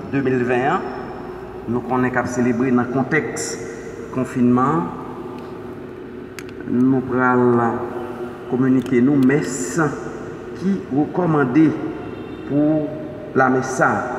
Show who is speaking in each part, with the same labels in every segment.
Speaker 1: 2021. Nous connaissons célébrer dans le contexte confinement. Nous allons communiquer nos messes qui recommandées pour la messe.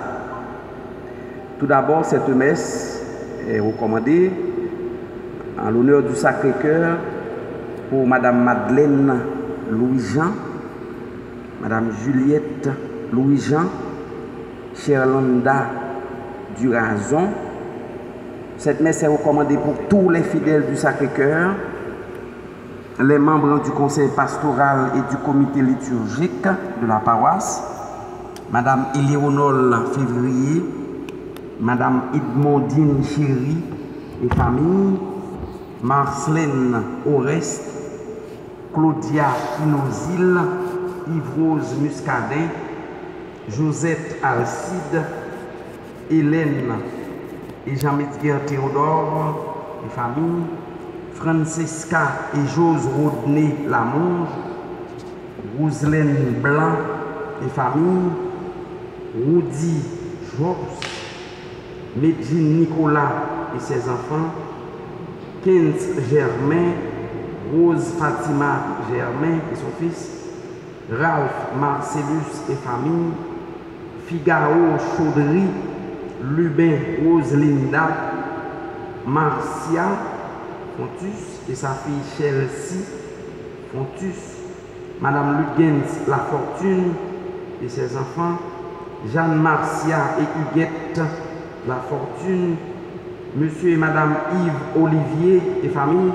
Speaker 1: Tout d'abord, cette messe est recommandée en l'honneur du Sacré-Cœur pour Madame Madeleine Louis-Jean, Madame Juliette Louis-Jean, Cherlanda Durazon. Cette messe est recommandée pour tous les fidèles du Sacré-Cœur, les membres du conseil pastoral et du comité liturgique de la paroisse, Madame Éléonore Février, Madame Edmondine Chéry et famille, Marcelaine Oreste, Claudia Inozil, Yves-Rose Muscadet, Josette Alcide, Hélène et Jean-Médgar Théodore et famille, Francesca et Jose Rodney Lamonge, Roselaine Blanc et famille, Rudy Jobs, Medjine Nicolas et ses enfants, Kent Germain, Rose Fatima Germain et son fils, Ralph Marcellus et famille, Figaro Chaudry, Lubin Roselinda, Marcia Fontus et sa fille Chelsea Fontus, Madame Lugens La Fortune et ses enfants, Jeanne Marcia et Huguette La Fortune, Monsieur et Madame Yves Olivier et famille,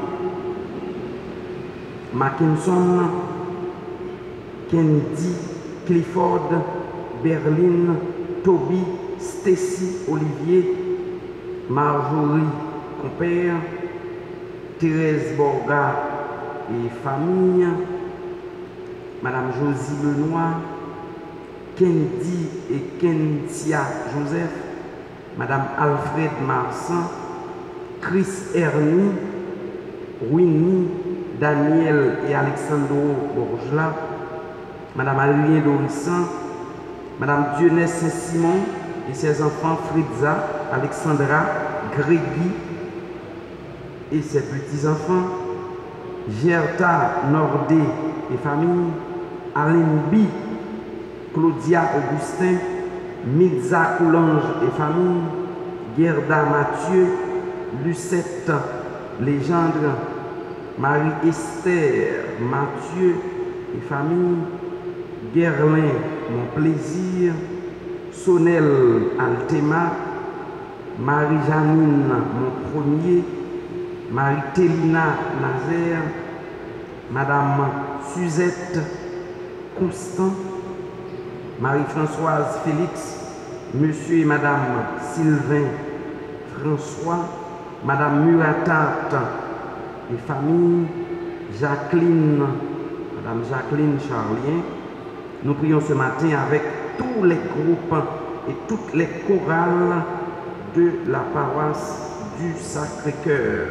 Speaker 1: Mackinson, Kennedy, Clifford, Berlin, Toby, Stacy Olivier, Marjorie Compère, Thérèse Borga et famille, Madame Josie Lenoir, Kendi et Kentia Joseph, Madame Alfred Marsan, Chris Ernie, Winnie, Daniel et Alexandro Borgela, Madame Alien Dorissan, Madame Dionès Saint-Simon et ses enfants Fritza, Alexandra, Grégy et ses petits-enfants, Gerta Nordé et famille, Alain B, Claudia Augustin, Midza Coulange et famille, Gerda Mathieu, Lucette Légendre, Marie-Esther Mathieu et famille, Guerlain Mon Plaisir, Sonel Altema, Marie-Janine Mon Premier, Marie-Télina Nazaire, Madame Suzette Constant, Marie-Françoise Félix, Monsieur et Madame Sylvain François, Madame Muratat et famille, Jacqueline, Madame Jacqueline Charlien. Nous prions ce matin avec tous les groupes et toutes les chorales de la paroisse du Sacré-Cœur.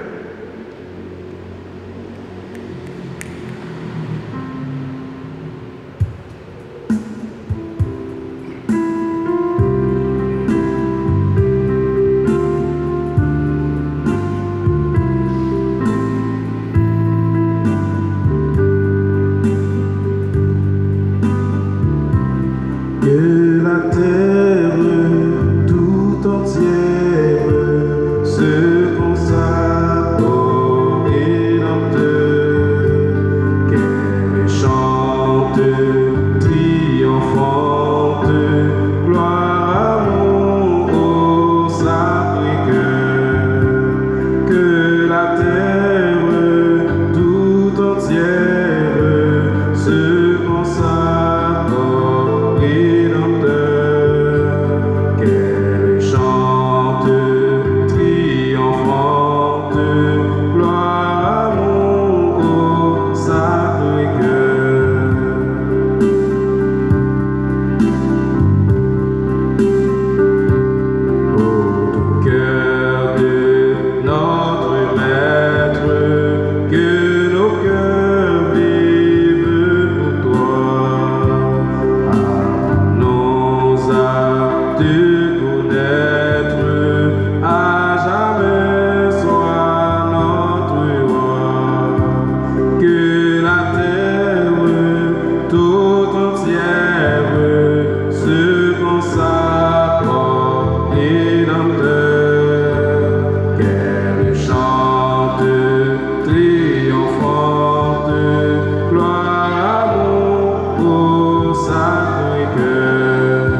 Speaker 2: Que la terre tout entière se consacre Rédempteur, qu'elle chante triomphante, gloire, amour au Sacré-Cœur.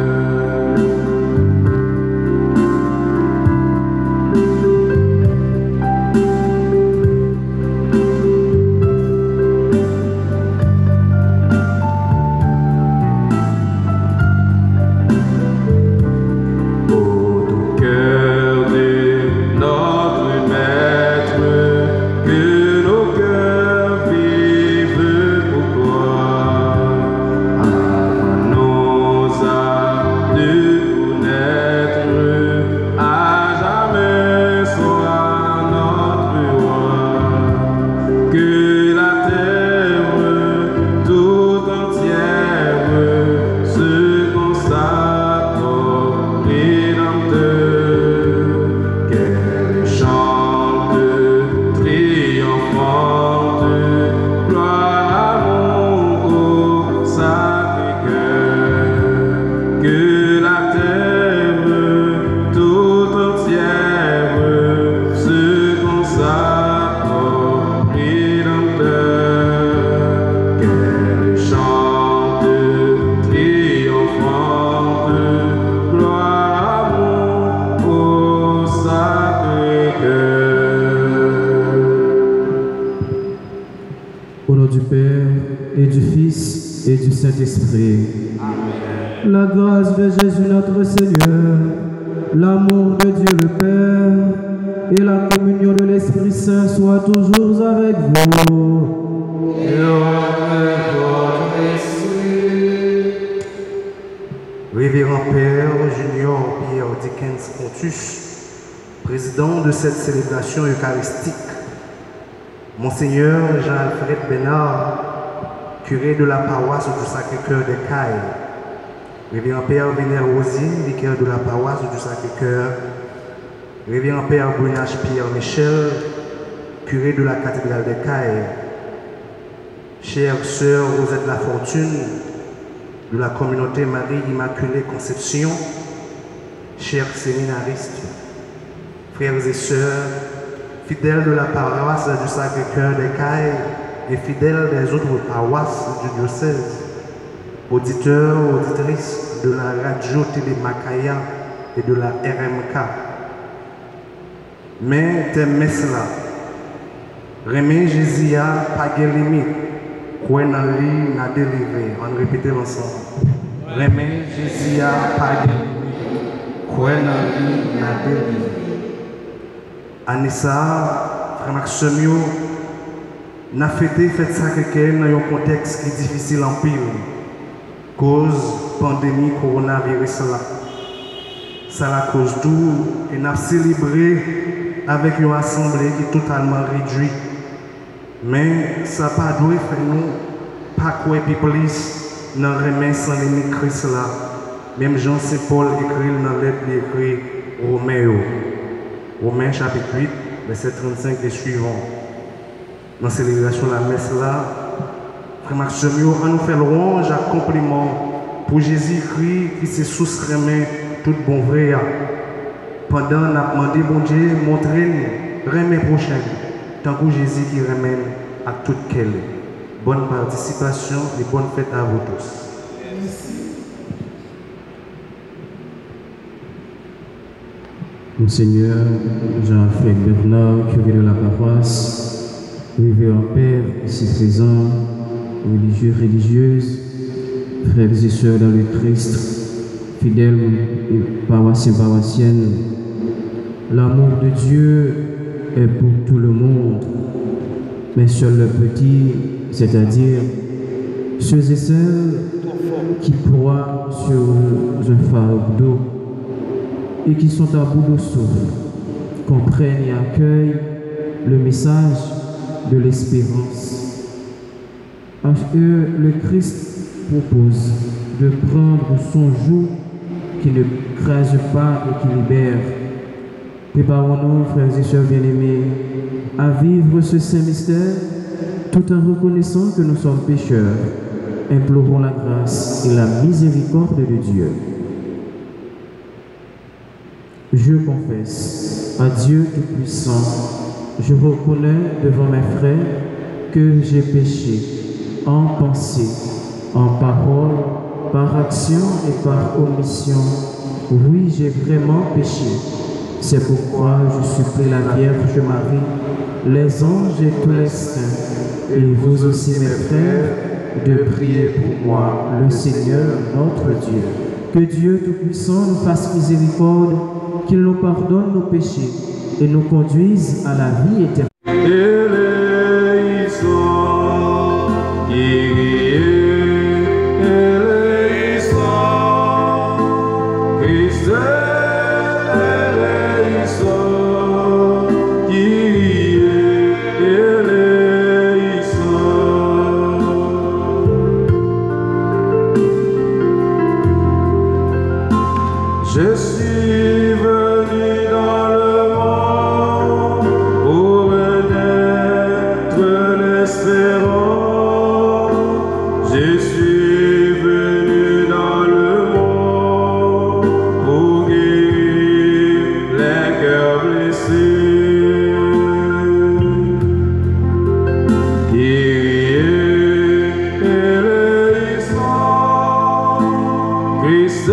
Speaker 3: Au nom du Père, et du Fils, et du Saint-Esprit. Amen. La grâce de Jésus notre Seigneur, l'amour de Dieu le Père, et la communion de l'Esprit Saint soient toujours avec vous.
Speaker 1: Et avec votre esprit. Révérend Père Junior Pierre Dickens Pontus, président de cette célébration eucharistique, Monseigneur Jean-Alfred Bénard, curé de la paroisse du Sacré-Cœur des Cailles, Révérend Père Vénère Rosier, vicaire de la paroisse du Sacré-Cœur, Révérend Père Brunage Pierre Michel, curé de la cathédrale des Cailles, chère sœur Rosette Lafortune, de la communauté Marie Immaculée Conception, chers séminaristes, frères et sœurs, fidèles de la paroisse du Sacré-Cœur des Cailles et fidèles des autres paroisses du diocèse, auditeurs, auditrices de la radio Télé Macaya et de la RMK. Mais tes messes là, Remé Jésus a pas de limite, quoi n'a li n'a délivré. On répète ensemble. Remé Jésus a pas de limite, quoi n'a li n'a délivré. Anissa, frère Maximio, n'a fêté fête Sacré-Cœur dans un contexte qui est difficile en pile, cause pandémie coronavirus là. Ça la cause tout et n'a célébré avec une assemblée qui est totalement réduite. Mais ça n'a pas dû faire nous pas quoi plus dans remet sans limite Christ là. Même Jean Saint-Paul écrit dans lettre écrit Romains chapitre 8, verset 35 et suivant. Dans la célébration de la messe là, frère Maximio, on nous fait louange à compliment pour Jésus-Christ qui s'est soustreint tout bon vrai. Pendant qu'on a demandé bon Dieu, montrez-nous, remet prochaine, tant que Jésus qui remet à toute quelle. Bonne participation et bonne fête à vous tous.
Speaker 3: Monseigneur Jean-Alfred Bernard, curé de la paroisse, révérend Père, ici présent, religieux, religieuses, frères et sœurs dans le Christ, fidèles et paroissiens, paroissiennes, l'amour de Dieu est pour tout le monde, mais seul le petit, c'est-à-dire ceux et celles qui croient sur un fardeau et qui sont à bout de souffle, comprennent et accueillent le message de l'espérance. À eux, le Christ propose de prendre son joug qui ne crase pas et qui libère. Préparons-nous, frères et sœurs bien-aimés, à vivre ce saint mystère tout en reconnaissant que nous sommes pécheurs. Implorons la grâce et la miséricorde de Dieu. Je confesse à Dieu Tout-Puissant, je reconnais devant mes frères que j'ai péché en pensée, en parole, par action et par omission. Oui, j'ai vraiment péché. C'est pourquoi je supplie la Vierge Marie, les anges et tous les saints, et vous aussi mes frères, de prier pour moi, le Seigneur notre Dieu. Que Dieu Tout-Puissant nous fasse miséricorde, qu'il nous pardonne nos péchés et nous conduise à la vie éternelle.
Speaker 2: Je suis venu dans le monde pour renaître l'espérance. Je suis venu dans le monde pour guérir les cœurs blessés. Kyrie éleison, Christ.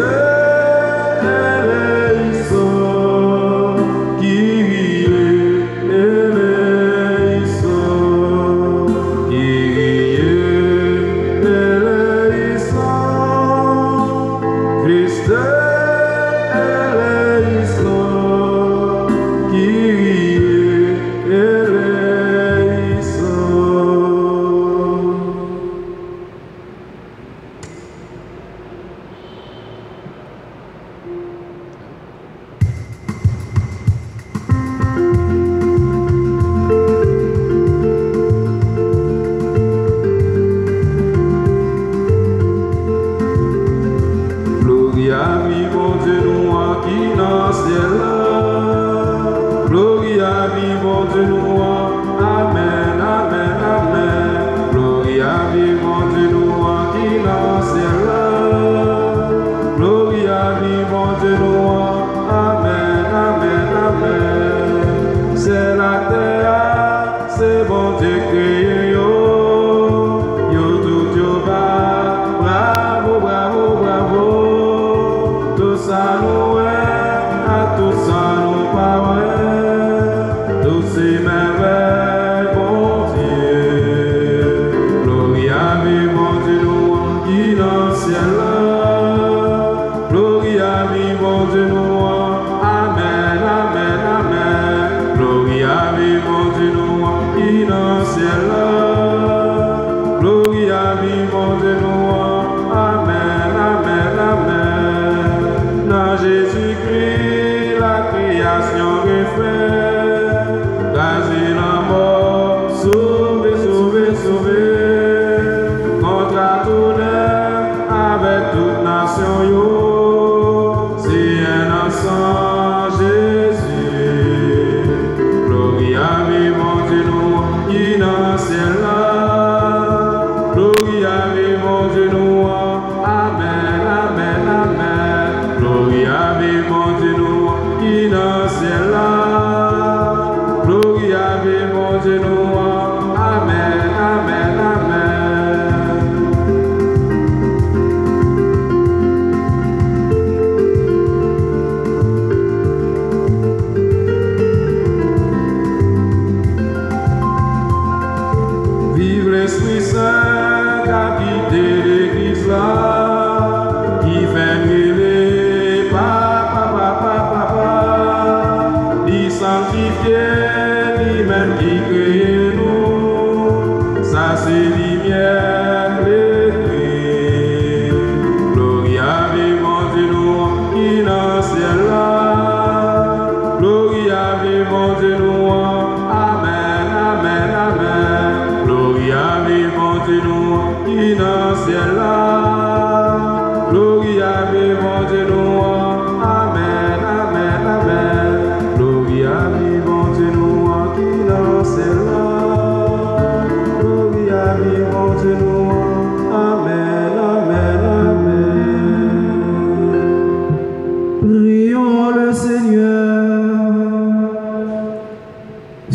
Speaker 3: Prions le Seigneur.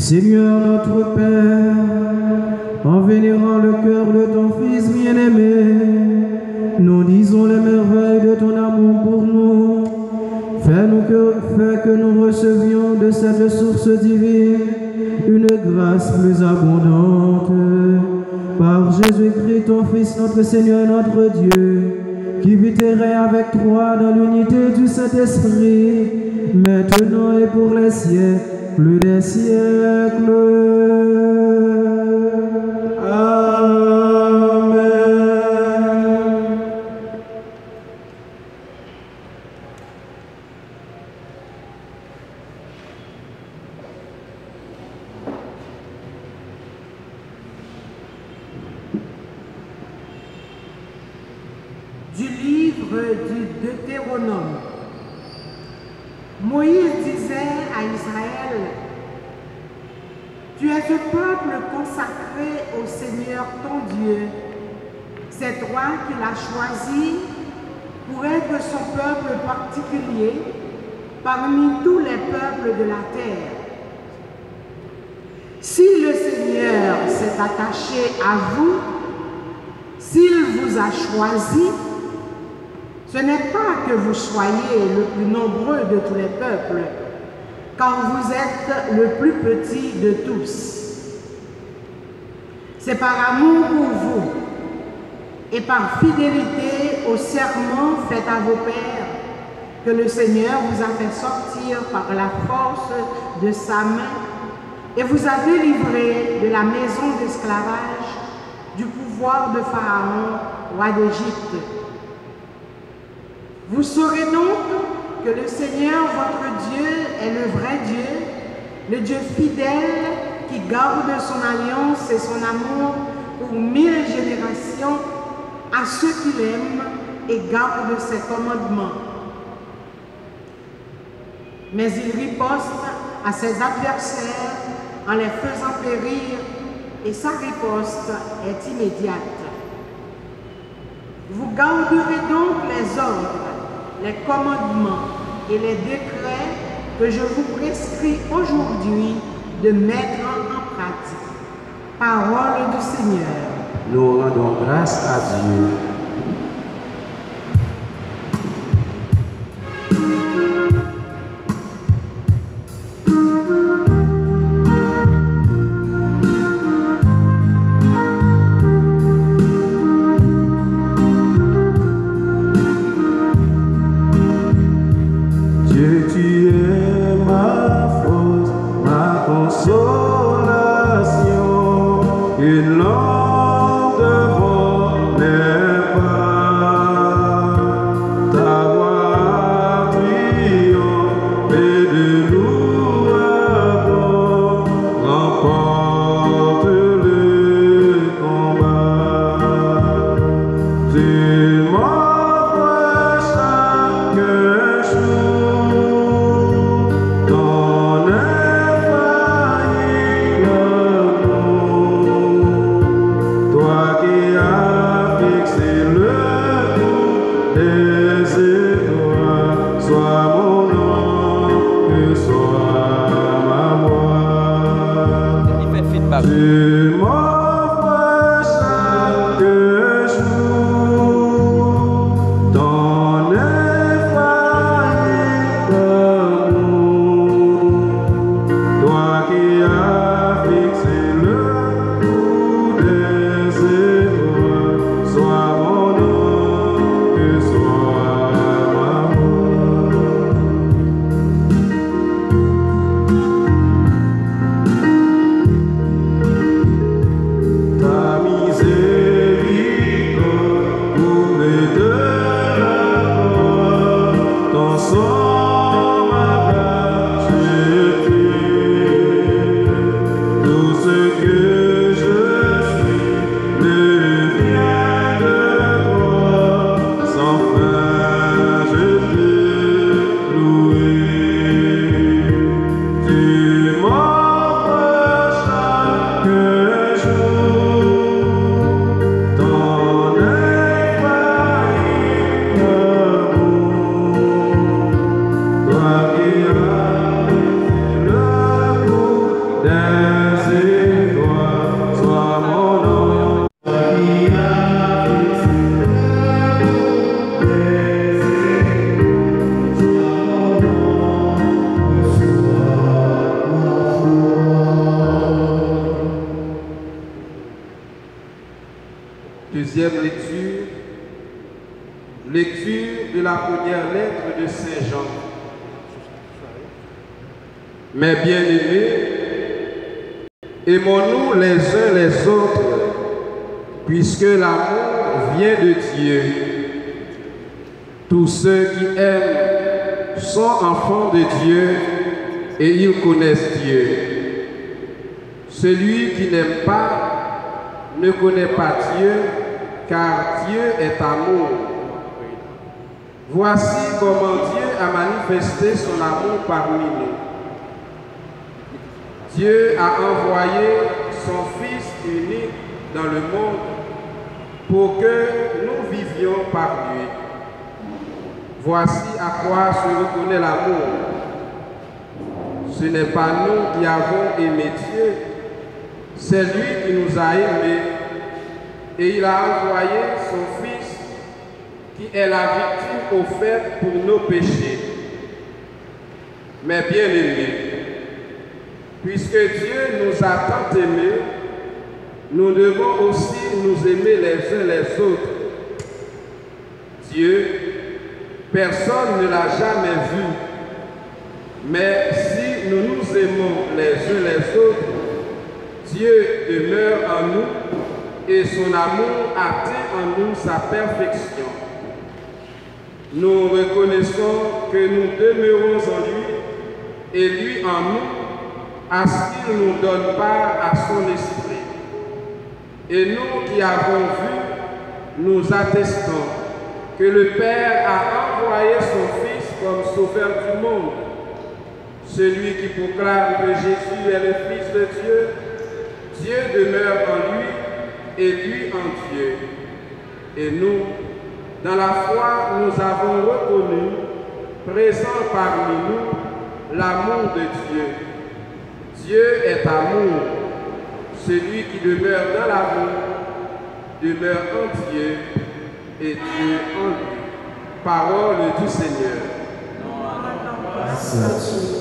Speaker 3: Seigneur notre Père, en vénérant le cœur de ton Fils bien-aimé, nous disons les merveilles de ton amour pour nous. Fais que nous recevions de cette source divine une grâce plus abondante. Par Jésus-Christ, ton Fils, notre Seigneur et notre Dieu, qui vit et règne avec toi dans l'unité du Saint-Esprit, maintenant et pour les siècles des siècles.
Speaker 2: Amen.
Speaker 4: Du livre du Deutéronome. Moïse disait à Israël, « Tu es un peuple consacré au Seigneur ton Dieu. C'est toi qui l'as choisi pour être son peuple particulier parmi tous les peuples de la terre. Si le Seigneur s'est attaché à vous, s'il vous a choisi, ce n'est pas que vous soyez le plus nombreux de tous les peuples, car vous êtes le plus petit de tous. C'est par amour pour vous et par fidélité au serment fait à vos pères que le Seigneur vous a fait sortir par la force de sa main et vous a délivré de la maison d'esclavage, du pouvoir de Pharaon, roi d'Égypte. Vous saurez donc que le Seigneur, votre Dieu, est le vrai Dieu, le Dieu fidèle qui garde son alliance et son amour pour 1000 générations à ceux qui l'aiment et gardent ses commandements. Mais il riposte à ses adversaires en les faisant périr et sa riposte est immédiate. Vous garderez donc les ordres, les commandements et les décrets que je vous prescris aujourd'hui de mettre en pratique. Parole du Seigneur.
Speaker 1: Nous rendons grâce à Dieu.
Speaker 2: Tu m'offres chaque jour Deuxième lecture. Lecture de la première lettre de Saint Jean. Mes bien-aimés, aimons-nous les uns les autres, puisque l'amour vient de Dieu. Tous ceux qui aiment sont enfants de Dieu et ils connaissent Dieu. Celui qui n'aime pas ne connaît pas Dieu, car Dieu est amour. Voici comment Dieu a manifesté son amour parmi nous. Dieu a envoyé son Fils unique dans le monde pour que nous vivions par lui. Voici à quoi se reconnaît l'amour. Ce n'est pas nous qui avons aimé Dieu, c'est lui qui nous a aimés et il a envoyé son Fils qui est la victime offerte pour nos péchés. Mais bien aimés, puisque Dieu nous a tant aimés, nous devons aussi nous aimer les uns les autres. Dieu, personne ne l'a jamais vu, mais si nous nous aimons les uns les autres, Dieu demeure en nous et son amour atteint en nous sa perfection. Nous reconnaissons que nous demeurons en lui et lui en nous, à ce qu'il nous donne part à son esprit. Et nous qui avons vu, nous attestons que le Père a envoyé son Fils comme sauveur du monde. Celui qui proclame que Jésus est le Fils de Dieu, Dieu demeure en lui et lui en Dieu. Et nous, dans la foi, nous avons reconnu, présent parmi nous, l'amour de Dieu. Dieu est amour. Celui qui demeure dans l'amour demeure en Dieu et Dieu en lui. Parole du Seigneur.
Speaker 3: Merci.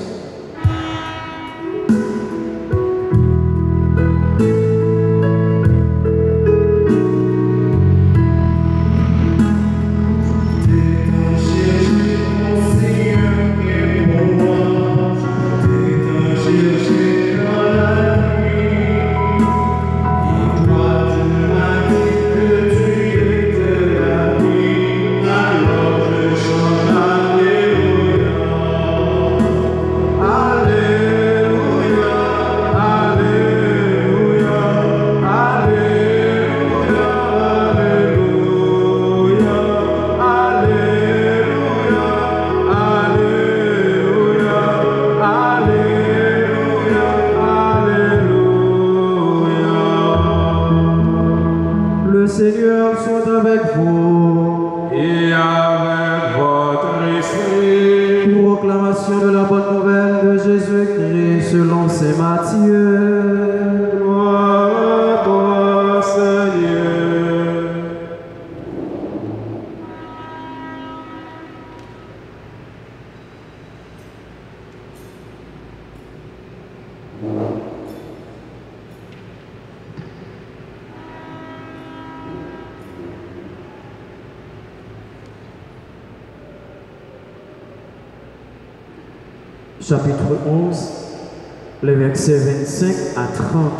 Speaker 3: Chapitre 11, les versets 25 à 30.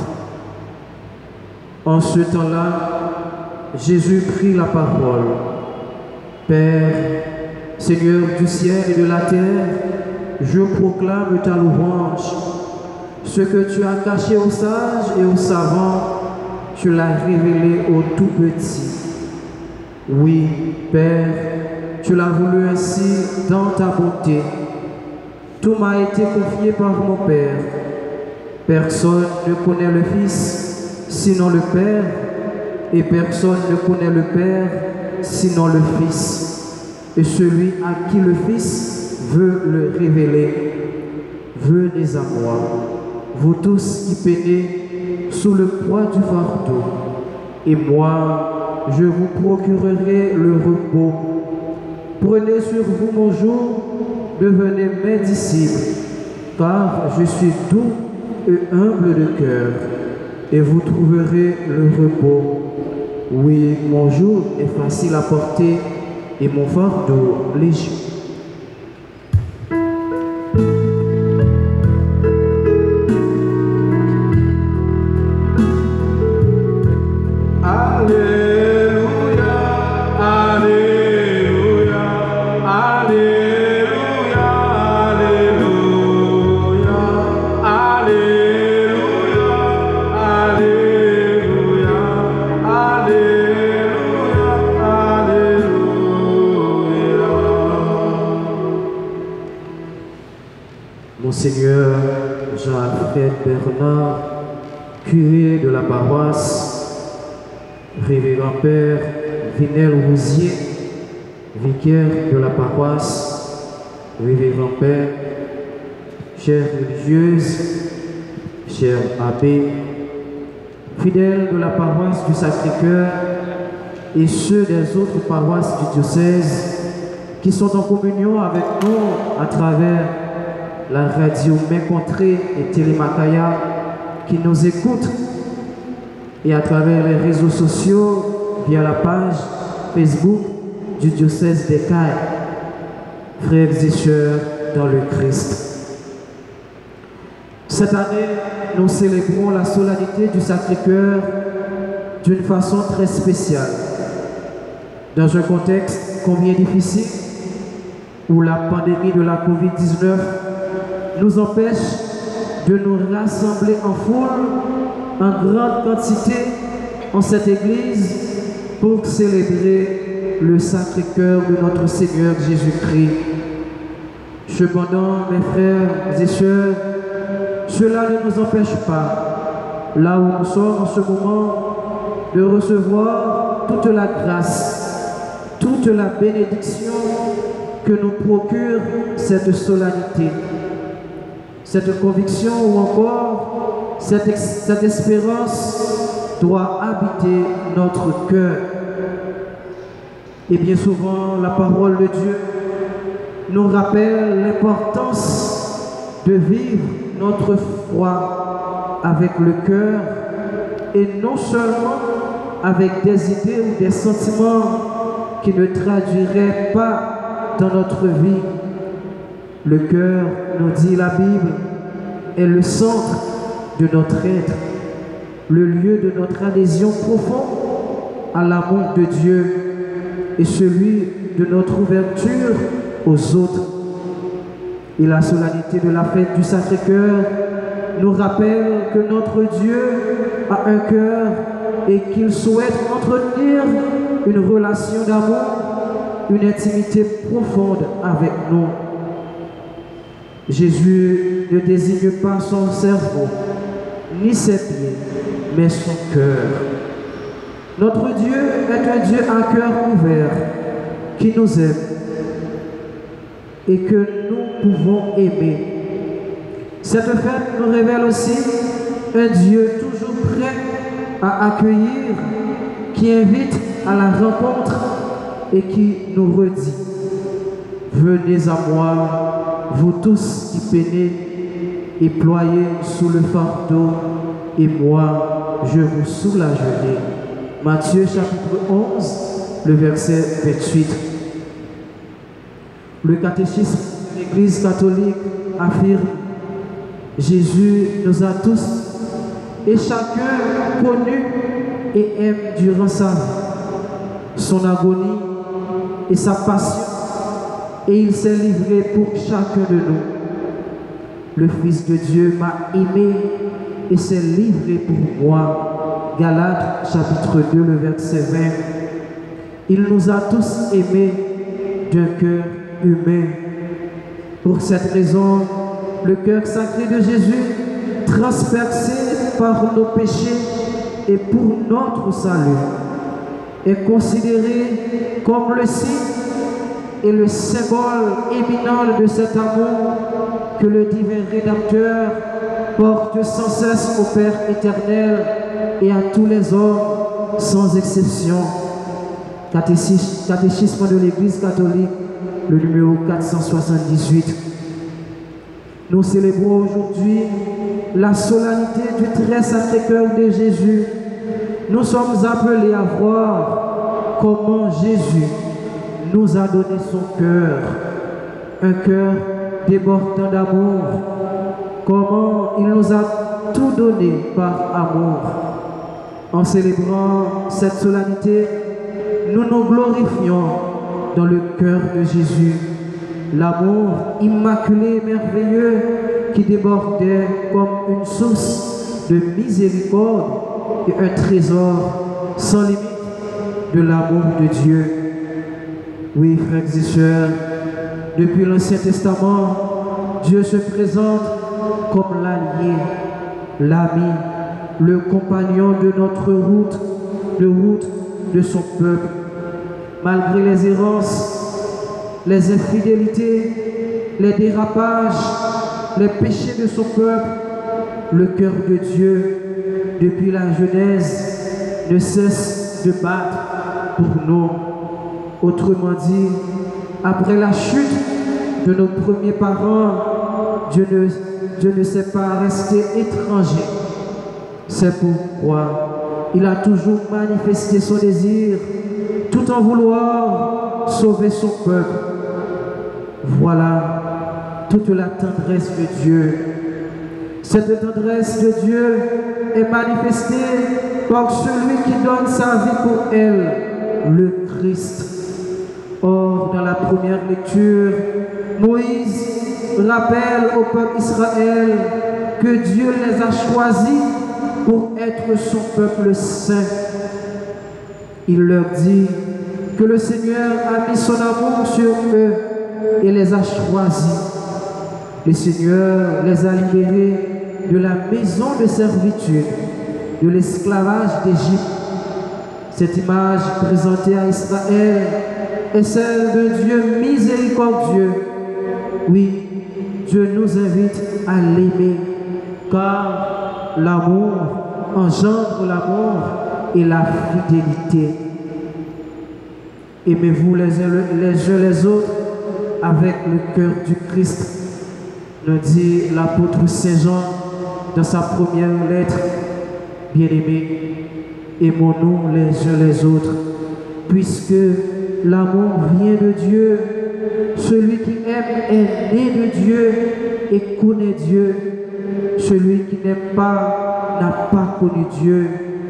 Speaker 3: En ce temps-là, Jésus prit la parole. Père, Seigneur du ciel et de la terre, je proclame ta louange. Ce que tu as caché aux sages et aux savants, tu l'as révélé aux tout petits. Oui, Père, tu l'as voulu ainsi dans ta bonté. Tout m'a été confié par mon Père. Personne ne connaît le Fils, sinon le Père, et personne ne connaît le Père, sinon le Fils, et celui à qui le Fils veut le révéler. Venez à moi, vous tous qui peinez sous le poids du fardeau, et moi, je vous procurerai le repos. Prenez sur vous mon joug, devenez mes disciples, car je suis doux et humble de cœur, et vous trouverez le repos. Oui, mon joug est facile à porter et mon fardeau léger. Monseigneur Jean-Alfred Bernard, curé de la paroisse, révérend Père Vinel Rousier, vicaire de la paroisse, révérend Père, chères religieuses, chers abbés, fidèles de la paroisse du Sacré-Cœur et ceux des autres paroisses du diocèse qui sont en communion avec nous à travers la radio Mécontrée et Télémacaya qui nous écoutent et à travers les réseaux sociaux via la page Facebook du diocèse d'Écailles. Frères et sœurs dans le Christ. Cette année, nous célébrons la solennité du Sacré-Cœur d'une façon très spéciale, dans un contexte combien difficile où la pandémie de la Covid-19 nous empêche de nous rassembler en foule, en grande quantité, en cette église pour célébrer le Sacré-Cœur de notre Seigneur Jésus-Christ. Cependant, mes frères et sœurs, cela ne nous empêche pas, là où nous sommes en ce moment, de recevoir toute la grâce, toute la bénédiction que nous procure cette solennité. Cette conviction ou encore cette espérance doit habiter notre cœur. Et bien souvent, la parole de Dieu nous rappelle l'importance de vivre notre foi avec le cœur et non seulement avec des idées ou des sentiments qui ne traduiraient pas dans notre vie. Le cœur, nous dit la Bible, est le centre de notre être, le lieu de notre adhésion profonde à l'amour de Dieu et celui de notre ouverture aux autres. Et la solennité de la fête du Sacré-Cœur nous rappelle que notre Dieu a un cœur et qu'il souhaite entretenir une relation d'amour, une intimité profonde avec nous. Jésus ne désigne pas son cerveau, ni ses pieds, mais son cœur. Notre Dieu est un Dieu à cœur ouvert, qui nous aime et que nous pouvons aimer. Cette fête nous révèle aussi un Dieu toujours prêt à accueillir, qui invite à la rencontre et qui nous redit: venez à moi, vous tous qui peinez et ployez sous le fardeau, et moi je vous soulagerai. Matthieu chapitre 11, le verset 28. Le catéchisme de l'Église catholique affirme: Jésus nous a tous et chacun connu et aime durant sa vie, son agonie et sa passion, et il s'est livré pour chacun de nous. Le Fils de Dieu m'a aimé et s'est livré pour moi. Galates chapitre 2, le verset 20. Il nous a tous aimés d'un cœur humain. Pour cette raison, le cœur sacré de Jésus, transpercé par nos péchés et pour notre salut, est considéré comme le signe et le symbole éminent de cet amour que le divin Rédempteur porte sans cesse au Père éternel et à tous les hommes sans exception. Catéchisme de l'Église catholique, le numéro 478. Nous célébrons aujourd'hui la solennité du très sacré cœur de Jésus,
Speaker 5: nous sommes appelés à voir comment Jésus nous a donné son cœur, un cœur débordant d'amour, comment il nous a tout donné par amour. En célébrant cette solennité, nous nous glorifions dans le cœur de Jésus, l'amour immaculé et merveilleux qui débordait comme une source de miséricorde et un trésor sans limite de l'amour de Dieu. Oui, frères et sœurs, depuis l'Ancien Testament, Dieu se présente comme l'allié, l'ami, le compagnon de notre route de son peuple. Malgré les errances, les infidélités, les dérapages, les péchés de son peuple, le cœur de Dieu, depuis la Genèse, ne cesse de battre pour nous. Autrement dit, après la chute de nos premiers parents, Dieu ne s'est pas resté étranger. C'est pourquoi il a toujours manifesté son désir, tout en vouloir sauver son peuple. Voilà toute la tendresse de Dieu. Cette tendresse de Dieu est manifestée par celui qui donne sa vie pour elle, le Christ. Or, dans la première lecture, Moïse rappelle au peuple Israël que Dieu les a choisis pour être son peuple saint. Il leur dit que le Seigneur a mis son amour sur eux et les a choisis. Le Seigneur les a libérés de la maison de servitude, de l'esclavage d'Égypte. Cette image présentée à Israël est celle de Dieu miséricordieux. Oui, Dieu nous invite à l'aimer, car l'amour engendre l'amour et la fidélité. Aimez-vous les uns les autres avec le cœur du Christ, nous dit l'apôtre Saint Jean dans sa première lettre. Bien-aimés, aimons-nous les uns les autres, puisque l'amour vient de Dieu. Celui qui aime est né de Dieu et connaît Dieu. Celui qui n'aime pas n'a pas connu Dieu,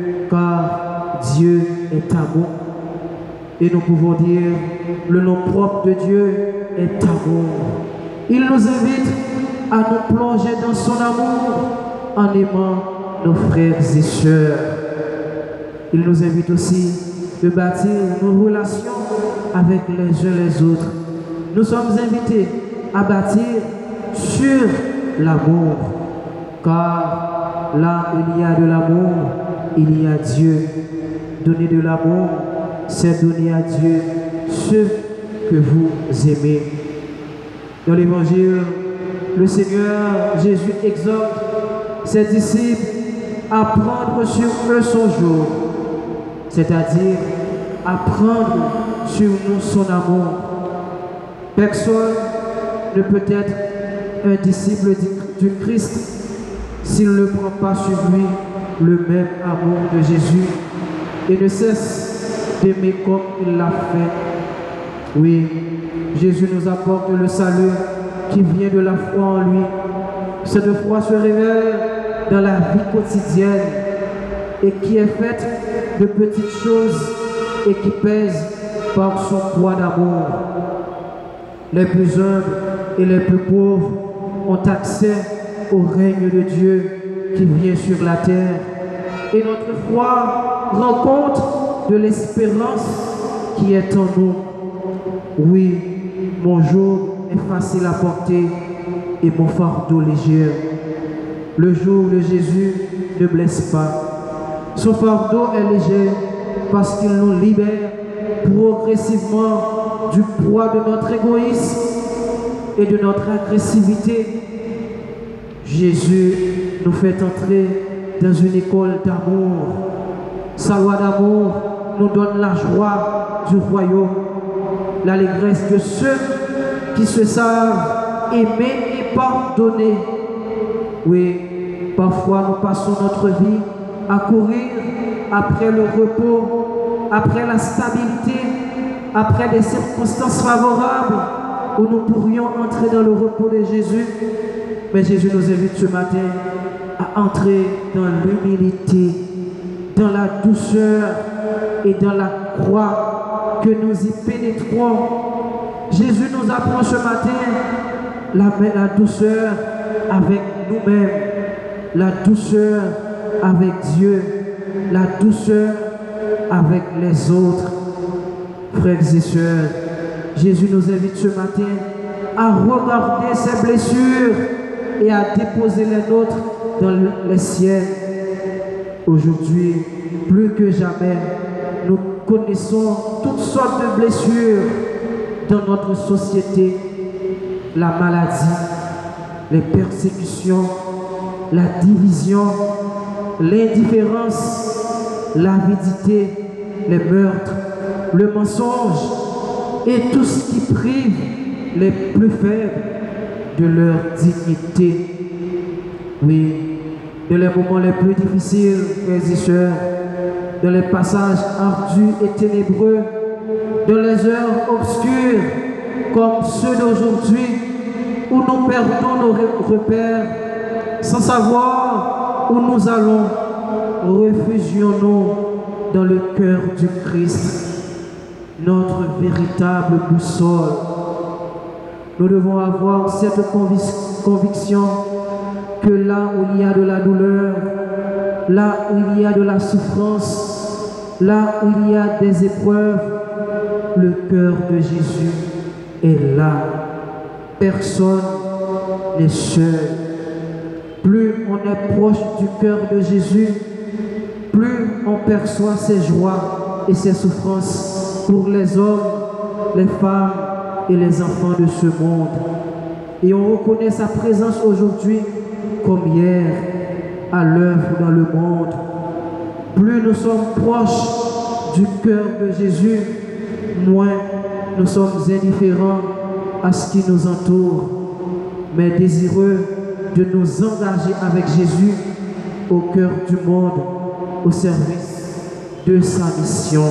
Speaker 5: car Dieu est amour. Et nous pouvons dire, le nom propre de Dieu est amour. Il nous invite à nous plonger dans son amour en aimant nos frères et sœurs. Il nous invite aussi de bâtir nos relations avec les uns les autres. Nous sommes invités à bâtir sur l'amour, car là où il y a de l'amour, il y a Dieu. Donner de l'amour, c'est donner à Dieu ce que vous aimez. Dans l'Évangile, le Seigneur Jésus exhorte ses disciples à prendre sur eux son jour, c'est-à-dire à prendre sur nous son amour. Personne ne peut être un disciple du Christ s'il ne prend pas sur lui le même amour de Jésus et ne cesse d'aimer comme il l'a fait. Oui, Jésus nous apporte le salut qui vient de la foi en lui. Cette foi se révèle dans la vie quotidienne et qui est faite de petites choses et qui pèse par son poids d'amour. Les plus humbles et les plus pauvres ont accès au règne de Dieu qui vient sur la terre. Et notre foi rend compte de l'espérance qui est en nous. Oui, mon joug est facile à porter et mon fardeau léger. Le joug de Jésus ne blesse pas. Son fardeau est léger parce qu'il nous libère progressivement du poids de notre égoïsme et de notre agressivité. Jésus nous fait entrer dans une école d'amour. Sa loi d'amour nous donne la joie du royaume, l'allégresse de ceux qui se savent aimer et pardonner. Oui, parfois nous passons notre vie à courir après le repos, après la stabilité, après des circonstances favorables où nous pourrions entrer dans le repos de Jésus. Mais Jésus nous invite ce matin à entrer dans l'humilité, dans la douceur et dans la croix, que nous y pénétrons. Jésus nous apprend ce matin la douceur avec nous-mêmes, la douceur avec Dieu, la douceur avec les autres. Frères et sœurs, Jésus nous invite ce matin à regarder ses blessures et à déposer les nôtres dans les ciels. Aujourd'hui, plus que jamais, nous connaissons toutes sortes de blessures dans notre société. La maladie, les persécutions, la division, l'indifférence, l'avidité, les meurtres, le mensonge et tout ce qui prive les plus faibles de leur dignité. Oui, dans les moments les plus difficiles, frères et sœurs, dans les passages ardus et ténébreux, dans les heures obscures comme ceux d'aujourd'hui, où nous perdons nos repères sans savoir où nous allons, réfugions-nous dans le cœur du Christ, notre véritable boussole. Nous devons avoir cette conviction que là où il y a de la douleur, là où il y a de la souffrance, là où il y a des épreuves, le cœur de Jésus est là. Personne n'est seul. Plus on est proche du cœur de Jésus, plus on perçoit ses joies et ses souffrances pour les hommes, les femmes et les enfants de ce monde. Et on reconnaît sa présence aujourd'hui comme hier à l'œuvre dans le monde. Plus nous sommes proches du cœur de Jésus, moins nous sommes indifférents à ce qui nous entoure, mais désireux de nous engager avec Jésus au cœur du monde, au service de sa mission.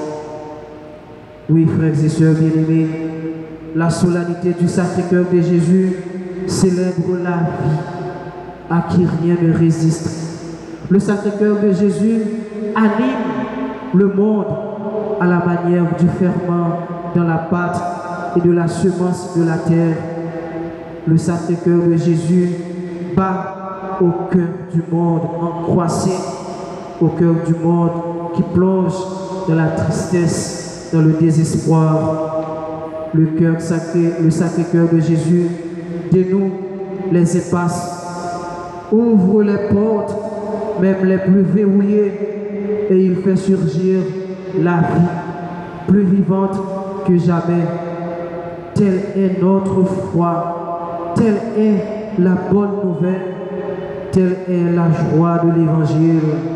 Speaker 5: Oui, frères et sœurs bien-aimés, la solennité du Sacré-Cœur de Jésus célèbre la vie à qui rien ne résiste. Le Sacré-Cœur de Jésus anime le monde à la manière du ferment dans la pâte et de la semence de la terre. Le Sacré-Cœur de Jésus bat au cœur du monde en croissant, au cœur du monde qui plonge dans la tristesse, dans le désespoir. Le cœur sacré, le Sacré-Cœur de Jésus dénoue les impasses, ouvre les portes, même les plus verrouillées, et il fait surgir la vie plus vivante que jamais. Telle est notre foi, telle est la bonne nouvelle, telle est la joie de l'Évangile.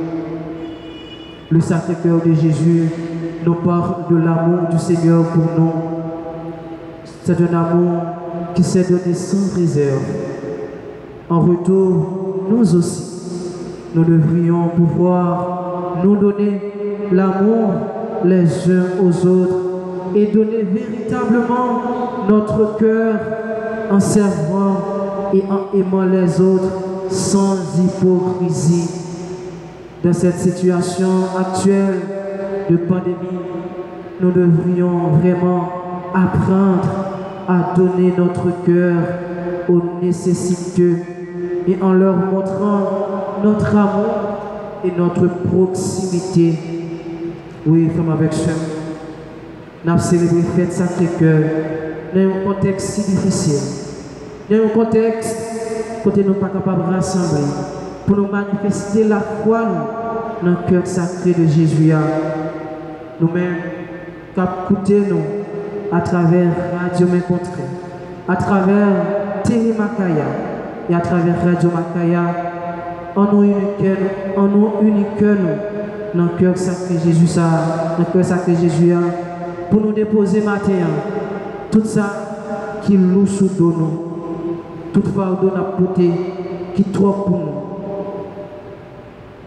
Speaker 5: Le Sacré-Cœur de Jésus nous parle de l'amour du Seigneur pour nous. C'est un amour qui s'est donné sans réserve. En retour, nous aussi, nous devrions pouvoir nous donner l'amour les uns aux autres et donner véritablement notre cœur en servant et en aimant les autres sans hypocrisie. Dans cette situation actuelle de pandémie, nous devrions vraiment apprendre à donner notre cœur aux nécessiteux et en leur montrant notre amour et notre proximité. Oui, frères avec sœurs, nous avons célébré la fête Sacré-Cœur dans un contexte si difficile, dans un contexte où nous ne sommes pas capables de rassembler pour nous manifester la foi dans le cœur sacré de Jésus. Nous-mêmes, écoutez-nous à travers Radio M'Encontré, à travers Télé Makaya et à travers Radio Makaya, en nous uniquons dans le cœur sacré Jésus, dans le cœur sacré Jésus, pour nous déposer matin tout ça qui loue sous nous, tout fardeau n'a porté qui trop pour nous,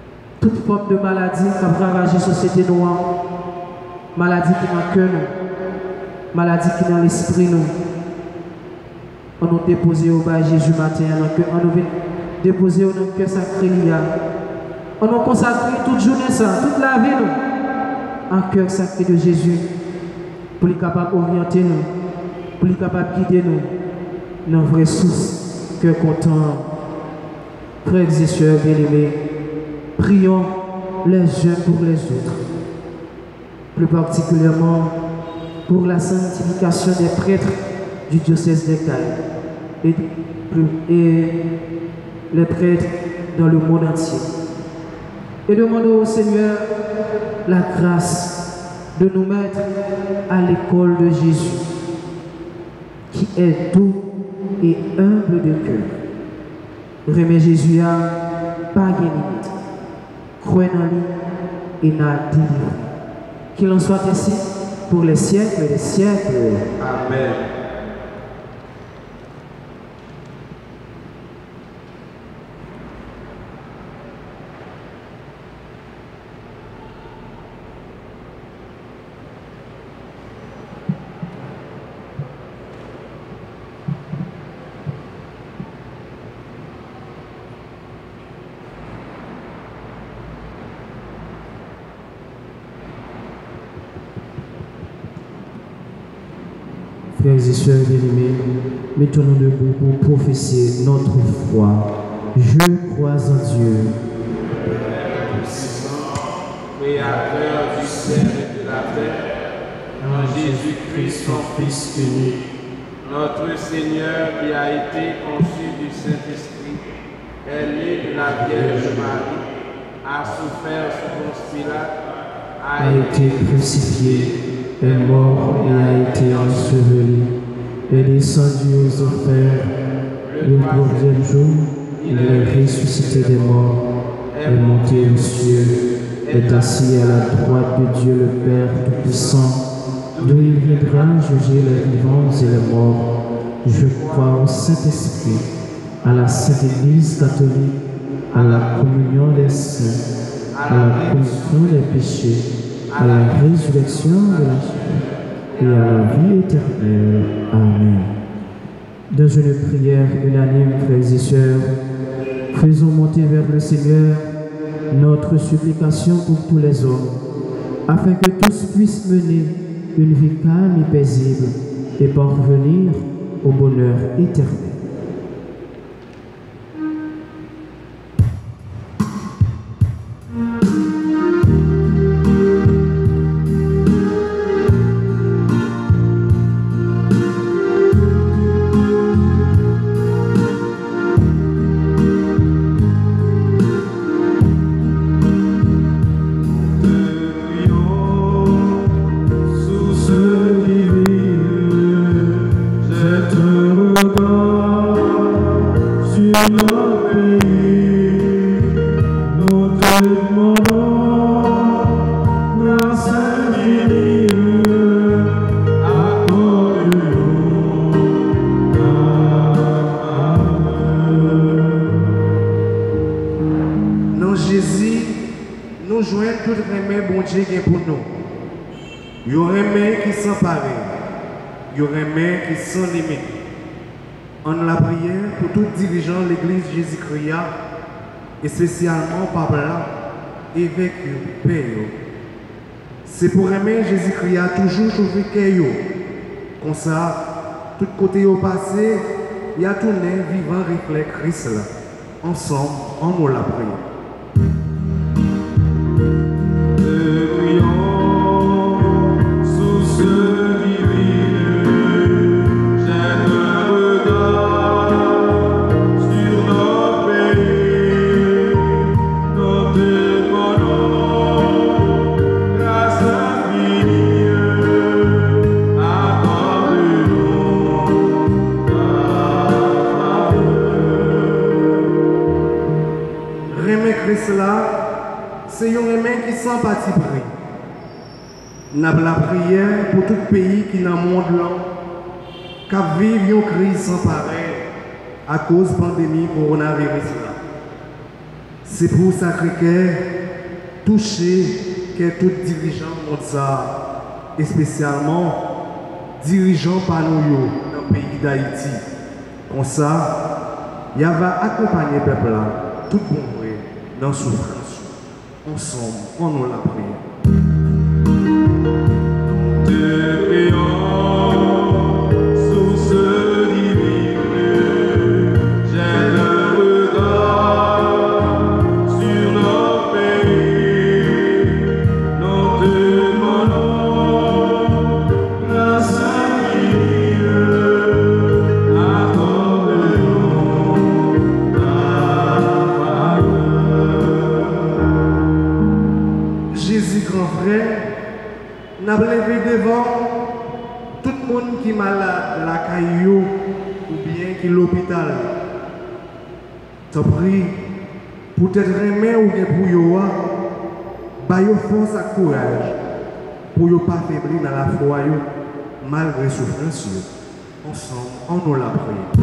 Speaker 5: toute forme de maladie qui a ravagé la société noire, maladie qui est dans le cœur, maladie qui est dans l'esprit, nous. On nous dépose au bas Jésus matin, on nous déposer dans le cœur sacré. On nous consacre toute journée, toute la vie, nous, en cœur sacré de Jésus, pour être capable d'orienter nous, pour être capable de guider nous dans la vraie source, cœur content. Frères et sœurs bien-aimés, prions les uns pour les autres, plus particulièrement pour la sanctification des prêtres du diocèse d'Écailles et les prêtres dans le monde entier. Et demandons au Seigneur la grâce de nous mettre à l'école de Jésus, qui est doux et humble de cœur. Remet Jésus à pas de limite. Croyez en lui et n'a délivré. Qu'il en soit ainsi pour les siècles et les siècles.
Speaker 2: Amen.
Speaker 3: Frères et sœurs bien-aimés, mettons-nous debout pour professer notre foi. Je crois en Dieu,
Speaker 2: Créateur du ciel et de la terre, en Jésus-Christ, son Fils unique, notre Seigneur qui a été conçu du Saint-Esprit, est né de la Vierge Marie, a souffert sous Ponce Pilate,
Speaker 3: a été crucifié, est mort et a été enseveli, est descendu aux enfers. Le troisième jour, il est ressuscité des morts, est monté aux cieux, est assis à la droite de Dieu le Père Tout-Puissant, d'où il viendra juger les vivants et les morts. Je crois au Saint-Esprit, à la Sainte Église catholique, à la communion des saints, à la rémission des péchés, à la résurrection de la chair et à la vie éternelle. Amen. Dans une prière unanime, frères et sœurs, faisons monter vers le Seigneur notre supplication pour tous les hommes, afin que tous puissent mener une vie calme et paisible et parvenir au bonheur éternel.
Speaker 6: Sans limite. En la prière pour tout dirigeant de l'Église Jésus-Christ et spécialement Papa, évêque, Père. C'est pour aimer Jésus-Christ toujours trouver qu'il comme ça, tout côté au passé, il y a tourné vivant reflet Christ là. Ensemble, en nous la prière. C'est un aimé qui sans parti pris. Nous avons la prière pour tout pays qui dans le monde qui vit une crise sans pareil à cause de la pandémie coronavirus. C'est pour Sacré-Cœur toucher que tout dirigeant monde ça, et spécialement dirigeant par nous dans le pays d'Haïti. Comme ça, il va accompagner le peuple là, tout bon vrai, dans la souffrance. Ensemble, on nous la prière.
Speaker 2: Te prions, source divine, jette un regard sur nos pays. Nous te demandons grâce infinie, accorde-nous ta faveur.
Speaker 6: Jésus, grand frère, n'a levé devant tout le monde qui est malade, la caillou ou bien qui est l'hôpital. T'en prie, pour t'être aimé ou bien pour yo, bah yo force et courage, pour yo pas faiblir dans la foi yo, malgré souffrance yo. Ensemble, on nous la prie.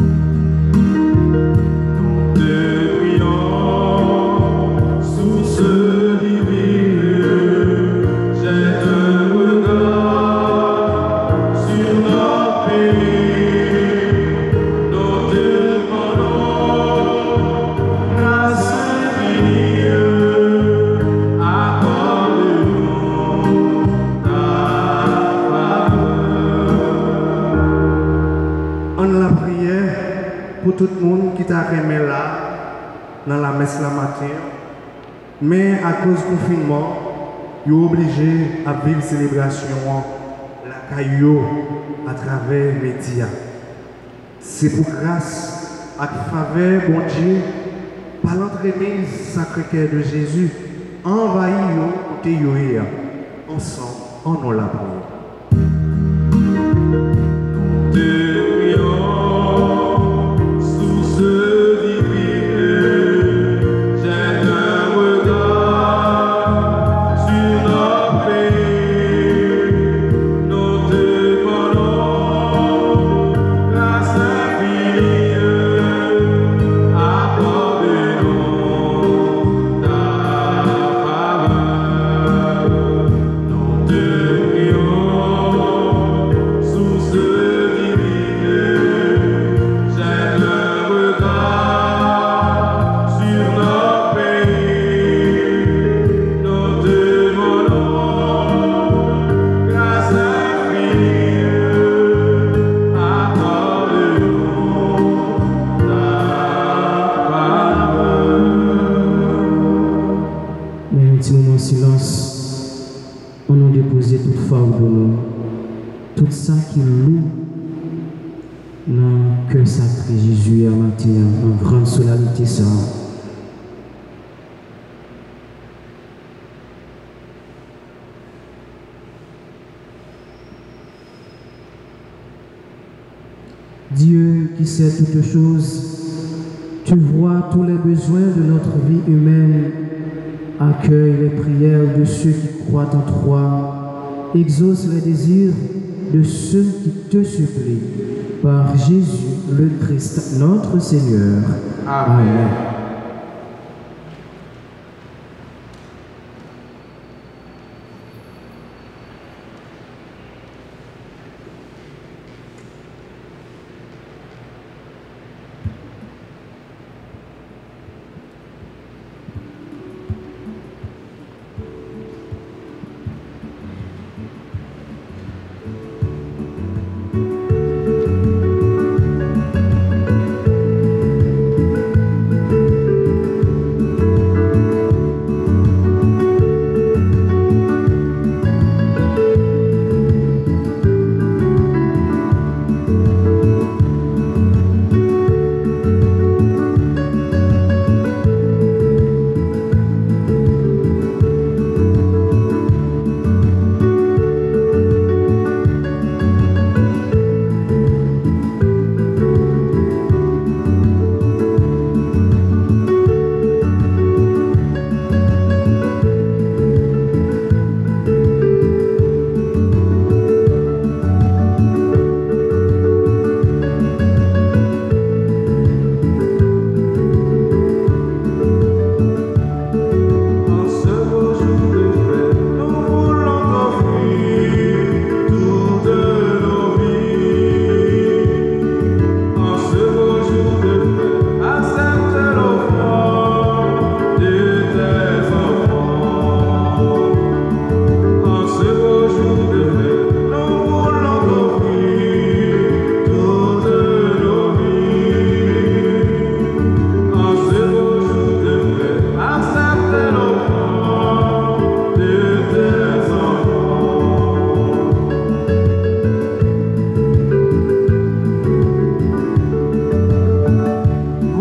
Speaker 2: Te prions, source divine, jette un regard sur nos pays. Nous te demandons grâce infinie, accorde-nous ta faveur.
Speaker 6: On la prière pour tout le monde qui t'a remis là, dans la messe la matin. Mais à cause du confinement, ils sont obligés à vivre célébration la caillou à travers les médias. C'est pour grâce à faveur, bon Dieu, par l'entraînement Sacré-Cœur de Jésus, envahit yo, yo, ensemble, on nous la prière.
Speaker 2: Te prions, source divine, jette un regard sur nos pays. Nous te demandons grâce infinie, accorde-nous ta faveur. Nous te prions, source divine, jette un regard sur nos pays. Nous te demandons grâce infinie, accorde-nous ta faveur.
Speaker 3: Mais un petit moment de silence, on a déposé toute fardeau, nous, tout ça qui loue dans le cœur sacré Jésus à matin, en grande solennité ça. Dieu qui sait toutes choses, tu vois tous les besoins de notre vie humaine. Accueille les prières de ceux qui croient en toi. Exauce les désirs de ceux qui te supplient. Par Jésus le Christ, notre Seigneur. Amen.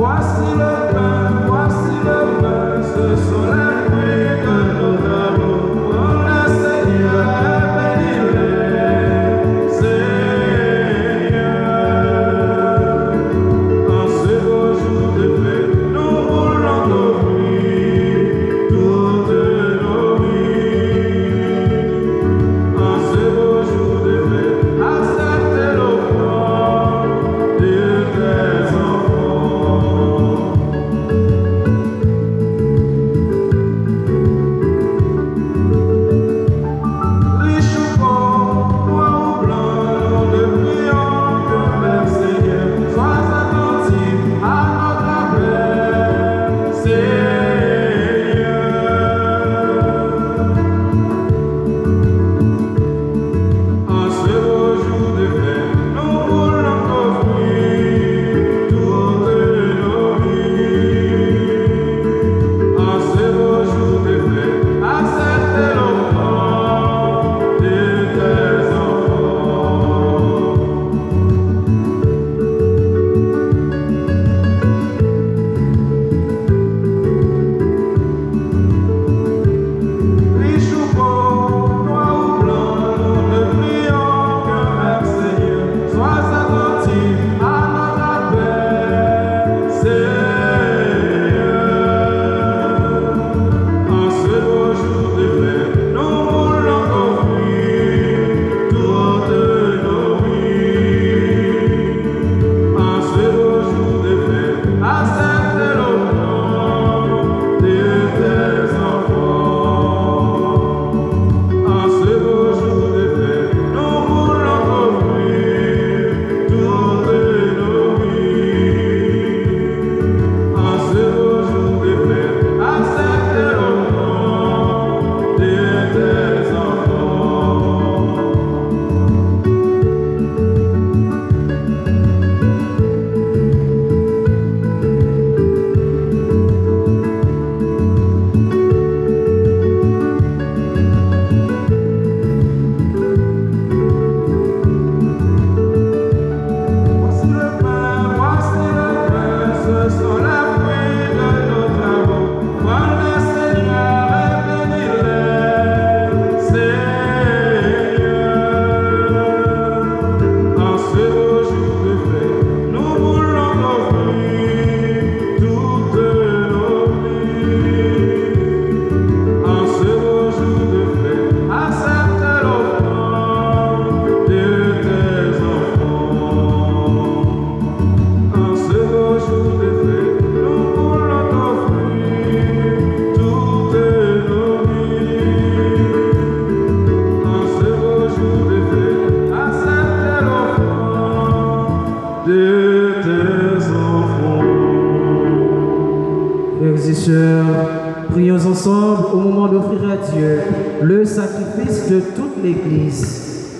Speaker 5: Prions ensemble au moment d'offrir à Dieu le sacrifice de toute l'Église.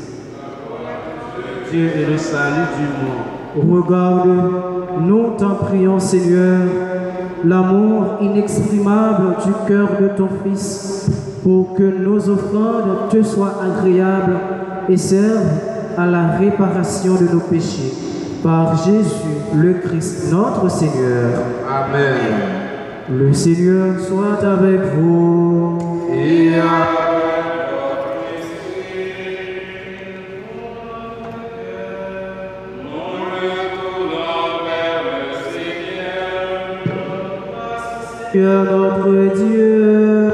Speaker 3: Dieu est le salut du monde.
Speaker 5: Regarde, nous t'en prions, Seigneur, l'amour inexprimable du cœur de ton Fils, pour que nos offrandes te soient agréables et servent à la réparation de nos péchés. Par Jésus, le Christ, notre Seigneur.
Speaker 2: Amen.
Speaker 5: Le Seigneur soit avec vous.
Speaker 2: Et
Speaker 5: Seigneur notre Dieu,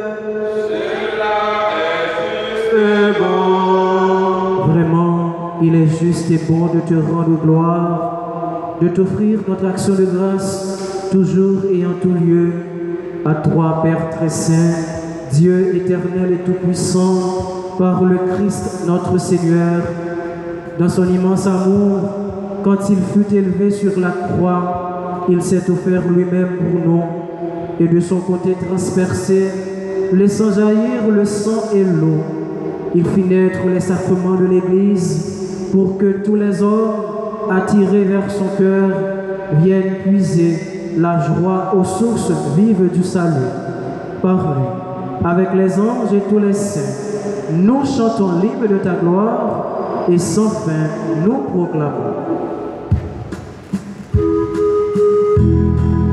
Speaker 2: c'est bon.
Speaker 5: vraiment, il est juste et bon de te rendre gloire, de t'offrir notre action de grâce, toujours et en tout lieu, à toi, Père très saint, Dieu éternel et tout-puissant, par le Christ notre Seigneur, dans son immense amour, quand il fut élevé sur la croix, il s'est offert lui-même pour nous, et de son côté transpercé, laissant jaillir le sang et l'eau, il fit naître les sacrements de l'Église pour que tous les hommes, attirés vers son cœur, viennent puiser la joie aux sources vives du salut. Par lui, avec les anges et tous les saints, nous chantons l'hymne de ta gloire et sans fin nous proclamons.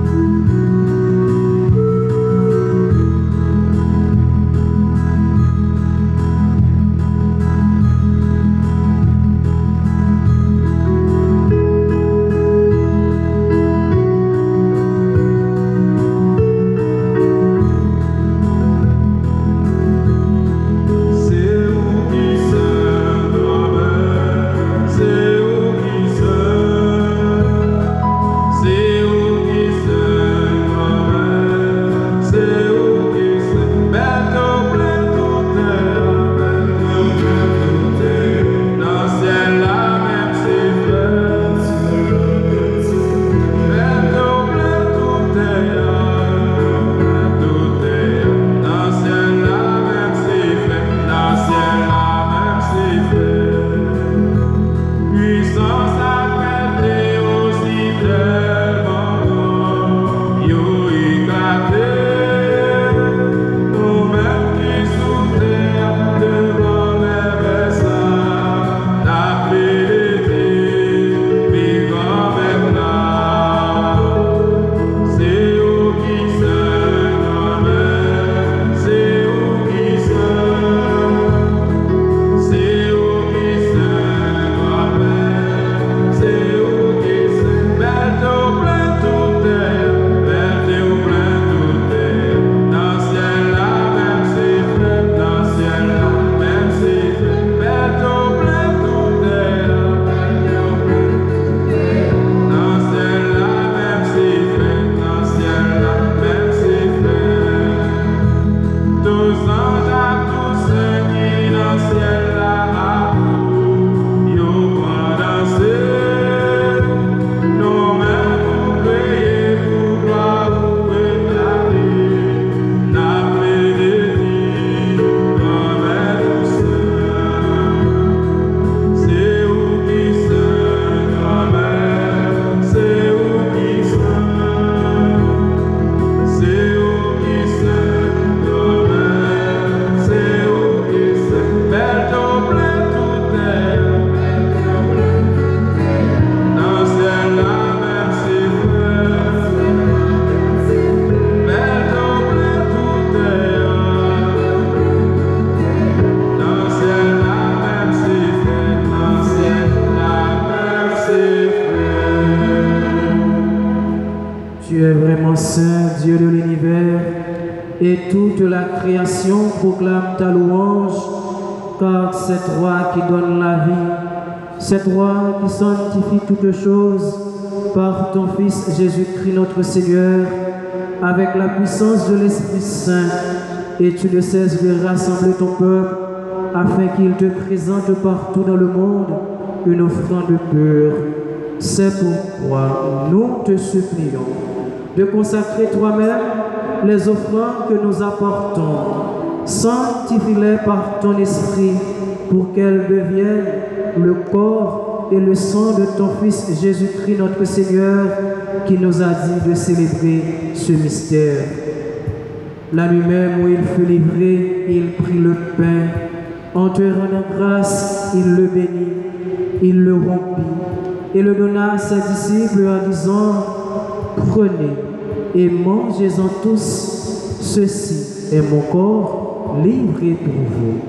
Speaker 5: saint Dieu de l'univers, et toute la création proclame ta louange, car c'est toi qui donnes la vie, c'est toi qui sanctifie toutes choses par ton Fils Jésus-Christ notre Seigneur, avec la puissance de l'Esprit Saint, et tu ne cesses de rassembler ton peuple afin qu'il te présente partout dans le monde une offrande pure. C'est pourquoi nous te supplions de consacrer toi-même les offrandes que nous apportons. Sanctifie-les par ton esprit pour qu'elles deviennent le corps et le sang de ton Fils Jésus-Christ notre Seigneur, qui nous a dit de célébrer ce mystère. La nuit même où il fut livré, il prit le pain. En te rendant grâce, il le bénit, il le rompit et le donna à ses disciples en disant: prenez et mangez-en tous, ceci est mon corps livré pour vous.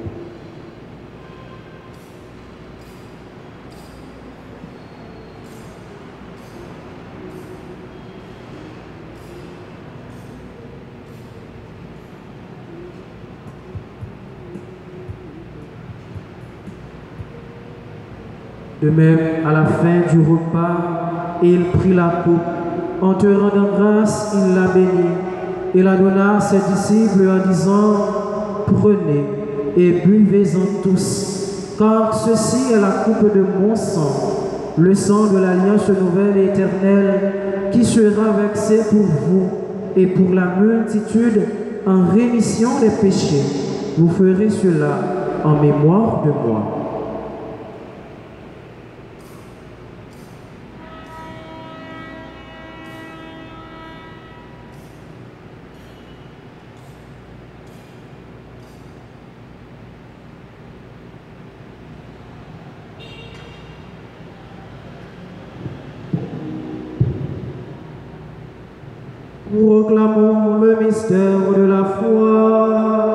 Speaker 5: De même, à la fin du repas, il prit la coupe. En te rendant grâce, il la bénit et la donna à ses disciples en disant: prenez et buvez-en tous, car ceci est la coupe de mon sang, le sang de l'alliance nouvelle et éternelle, qui sera versé pour vous et pour la multitude en rémission des péchés. Vous ferez cela en mémoire de moi. Proclamons le mystère de la foi.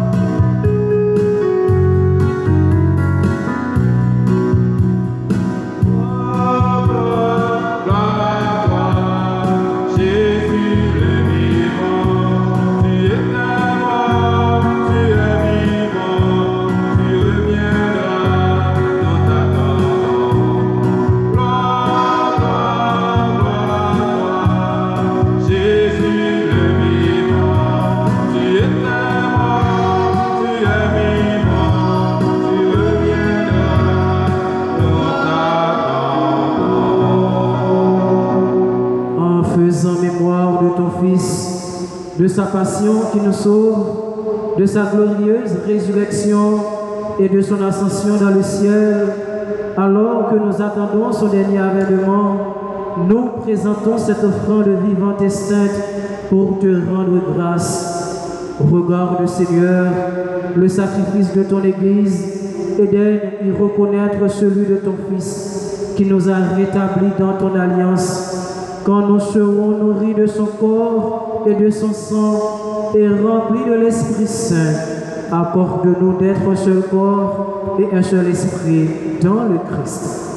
Speaker 5: De sa passion qui nous sauve, de sa glorieuse résurrection et de son ascension dans le ciel, alors que nous attendons son dernier avènement, nous présentons cette offrande vivante et sainte pour te rendre grâce. Regarde, Seigneur, le sacrifice de ton Église et daigne y reconnaître celui de ton Fils qui nous a rétablis dans ton alliance. Quand nous serons nourris de son corps et de son sang et remplis de l'Esprit Saint, accorde-nous d'être un seul corps et un seul esprit dans le Christ.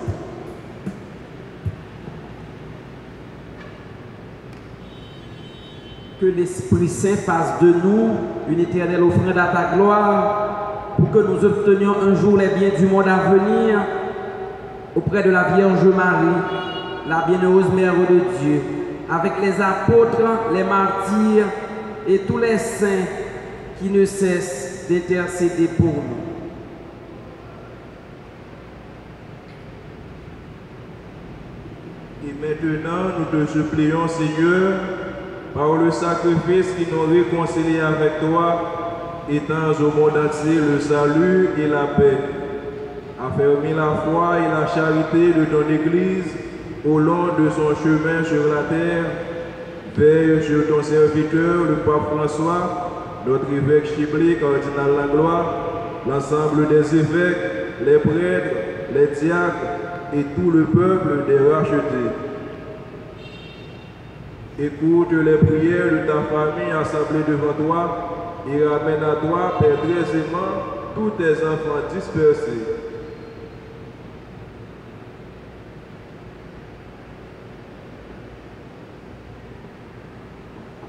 Speaker 1: Que l'Esprit Saint fasse de nous une éternelle offrande à ta gloire, pour que nous obtenions un jour les biens du monde à venir auprès de la Vierge Marie, la bienheureuse Mère de Dieu, avec les apôtres, les martyrs et tous les saints qui ne cessent d'intercéder pour nous.
Speaker 2: Et maintenant, nous te supplions, Seigneur, par le sacrifice qui nous réconcilie avec toi, étends au monde entier le salut et la paix. Affermis la foi et la charité de ton Église au long de son chemin sur la terre. Veille sur ton serviteur, le pape François, notre évêque Chibli, cardinal Langlois, l'ensemble des évêques, les prêtres, les diacres et tout le peuple des rachetés. Écoute les prières de ta famille assemblée devant toi et ramène à toi, Père très aimant, tous tes enfants dispersés.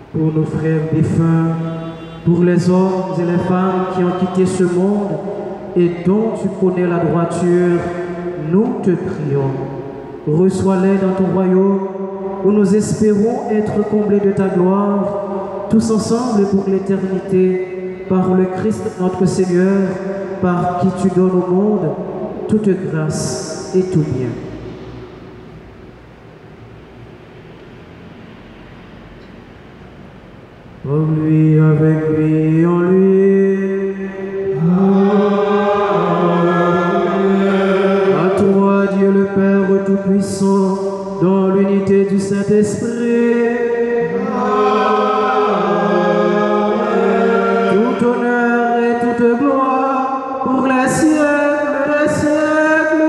Speaker 5: pour nos frères défunts, pour les hommes et les femmes qui ont quitté ce monde et dont tu connais la droiture, nous te prions. Reçois-les dans ton royaume, où nous espérons être comblés de ta gloire, tous ensemble pour l'éternité, par le Christ notre Seigneur, par qui tu donnes au monde toute grâce et tout bien. En lui, avec lui, en lui. À toi, Dieu le Père Tout-Puissant, dans l'unité du Saint-Esprit. Tout honneur et toute gloire pour les siècles des siècles.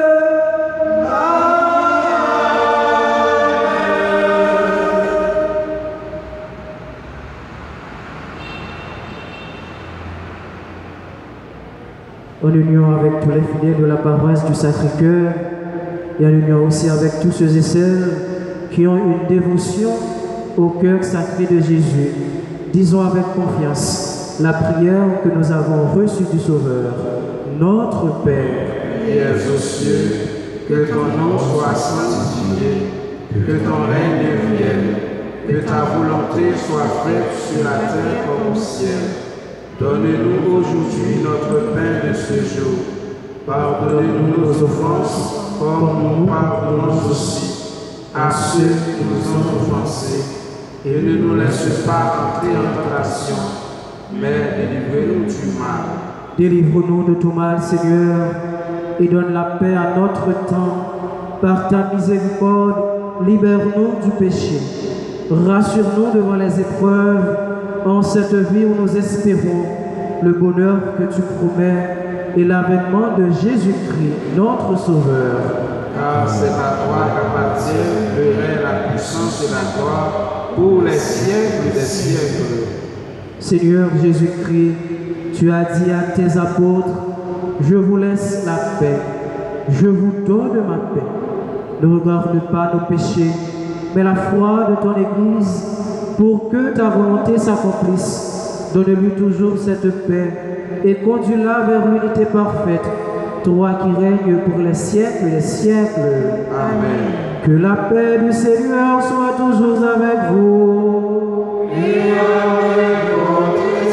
Speaker 5: En union avec tous les fidèles de la paroisse du Sacré-Cœur et en union aussi avec tous ceux et celles qui ont une dévotion au cœur sacré de Jésus, disons avec confiance la prière que nous avons reçue du Sauveur. Notre Père,
Speaker 1: qui es aux cieux, que ton nom soit sanctifié, que ton règne vienne, que ta volonté soit faite sur la terre comme au ciel. Donne-nous aujourd'hui notre pain de ce jour. Pardonne-nous nos offenses, comme nous pardonnons aussi à ceux qui nous ont offensés. Et ne nous laisse pas entrer en tentation, mais délivre-nous du mal.
Speaker 5: Délivre-nous de tout mal, Seigneur, et donne la paix à notre temps. Par ta miséricorde, libère-nous du péché. Rassure-nous devant les épreuves, en cette vie où nous espérons le bonheur que tu promets et l'avènement de Jésus-Christ, notre Sauveur.
Speaker 1: Car c'est à toi qu'appartiennent le règne, la puissance et la gloire pour les siècles des siècles.
Speaker 5: Seigneur Jésus-Christ, tu as dit à tes apôtres, je vous laisse la paix, je vous donne ma paix. Ne regarde pas nos péchés, mais la foi de ton Église, pour que ta volonté s'accomplisse. Donne-lui toujours cette paix et conduis-la vers l'unité parfaite, toi qui règnes pour les siècles et les siècles.
Speaker 1: Amen.
Speaker 5: Que la paix du Seigneur soit toujours avec vous.
Speaker 1: Et avec votre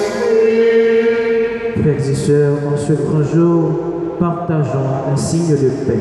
Speaker 1: esprit.
Speaker 5: Frères et sœurs, en ce grand jour, partageons un signe de paix.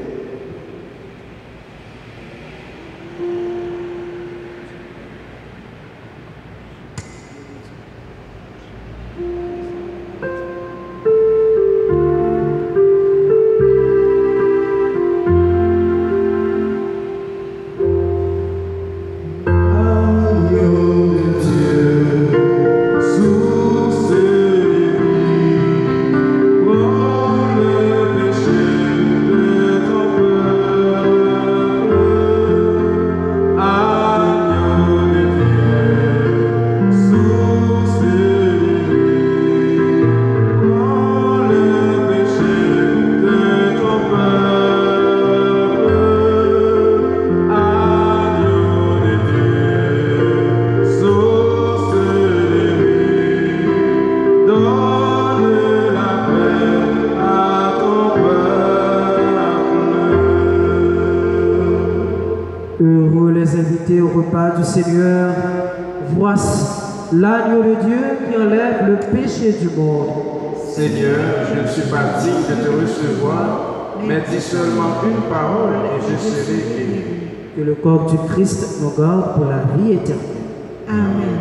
Speaker 5: Du Seigneur, voici l'agneau de Dieu qui enlève le péché du monde.
Speaker 1: Seigneur, je ne suis pas digne de te recevoir, mais dis seulement une parole et je serai guéri.
Speaker 5: Que le corps du Christ nous garde pour la vie éternelle.
Speaker 4: Amen.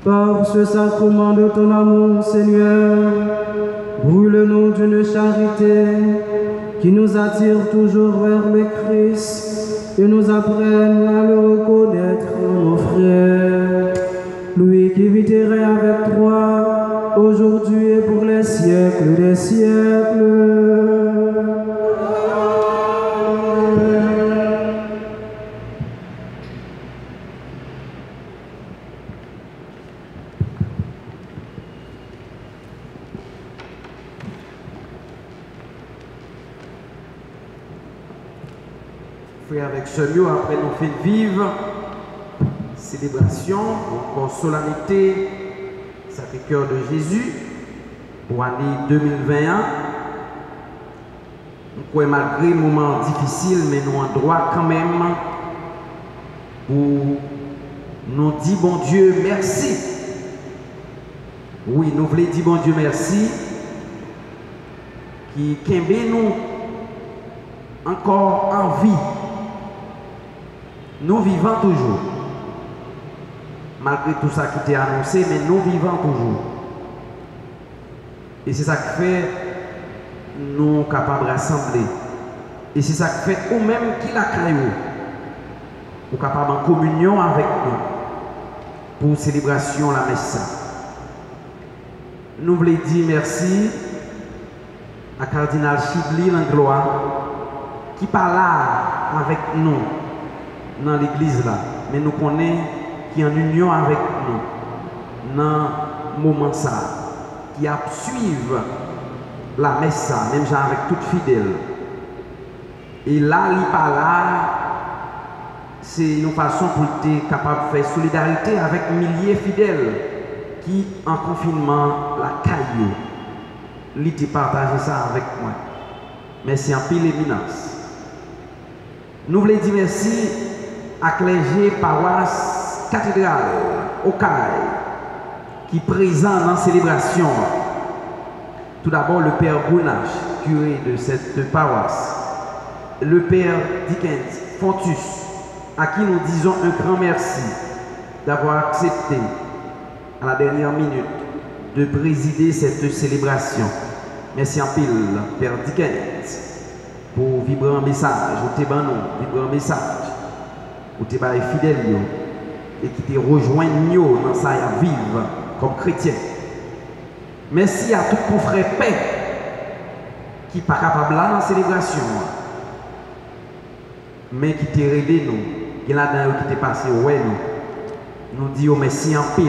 Speaker 5: Par ce sacrement de ton amour, Seigneur, brûle-nous d'une charité qui nous attire toujours vers le Christ et nous apprenne à le reconnaître en nos frères. Lui qui vit et règne avec toi, aujourd'hui et pour les siècles des siècles.
Speaker 1: Frère avec ce lieu, après nous fait vivre célébration, encore solennité, Sacré-Cœur de Jésus pour l'année 2021. Nous croyons malgré les moments difficiles, mais nous avons droit quand même pour nous dire bon Dieu merci. Oui, nous voulons dire bon Dieu merci qui kembe nous encore en vie. Nous vivons toujours. Malgré tout ça qui était annoncé, mais nous vivons toujours. Et c'est ça qui fait nous capables de rassembler. Et c'est ça qui fait ou même qui l'a créé, ou capable en communion avec nous pour célébration la messe. Nous voulons dire merci à Cardinal Chibli Langlois qui parle là avec nous dans l'église là, mais nous connaissons qui est en union avec nous dans le moment ça, qui a suivre la messe, même genre avec tout fidèle. Et là, il parle là, c'est une façon pour être capable de faire solidarité avec milliers de fidèles qui en confinement la caillou. Il a partagé ça avec moi. Merci en pile éminence. Nous voulons dire merci à clergé paroisse cathédrale au Caille qui est présent dans la célébration. Tout d'abord le père Gounache, curé de cette paroisse, le père Dickens Fontus, à qui nous disons un grand merci d'avoir accepté à la dernière minute de présider cette célébration. Merci en pile, père Dickens, pour vibrer un message, ou te vibrer un message, ou te les fidèles, et qui te rejoignent dans sa vie comme chrétien. Merci à tous nos frères paix qui ne sont pas capables là dans la célébration, mais qui te aidé nous, qui là-dedans qui t'est passé, ouais, nous disons merci en pile.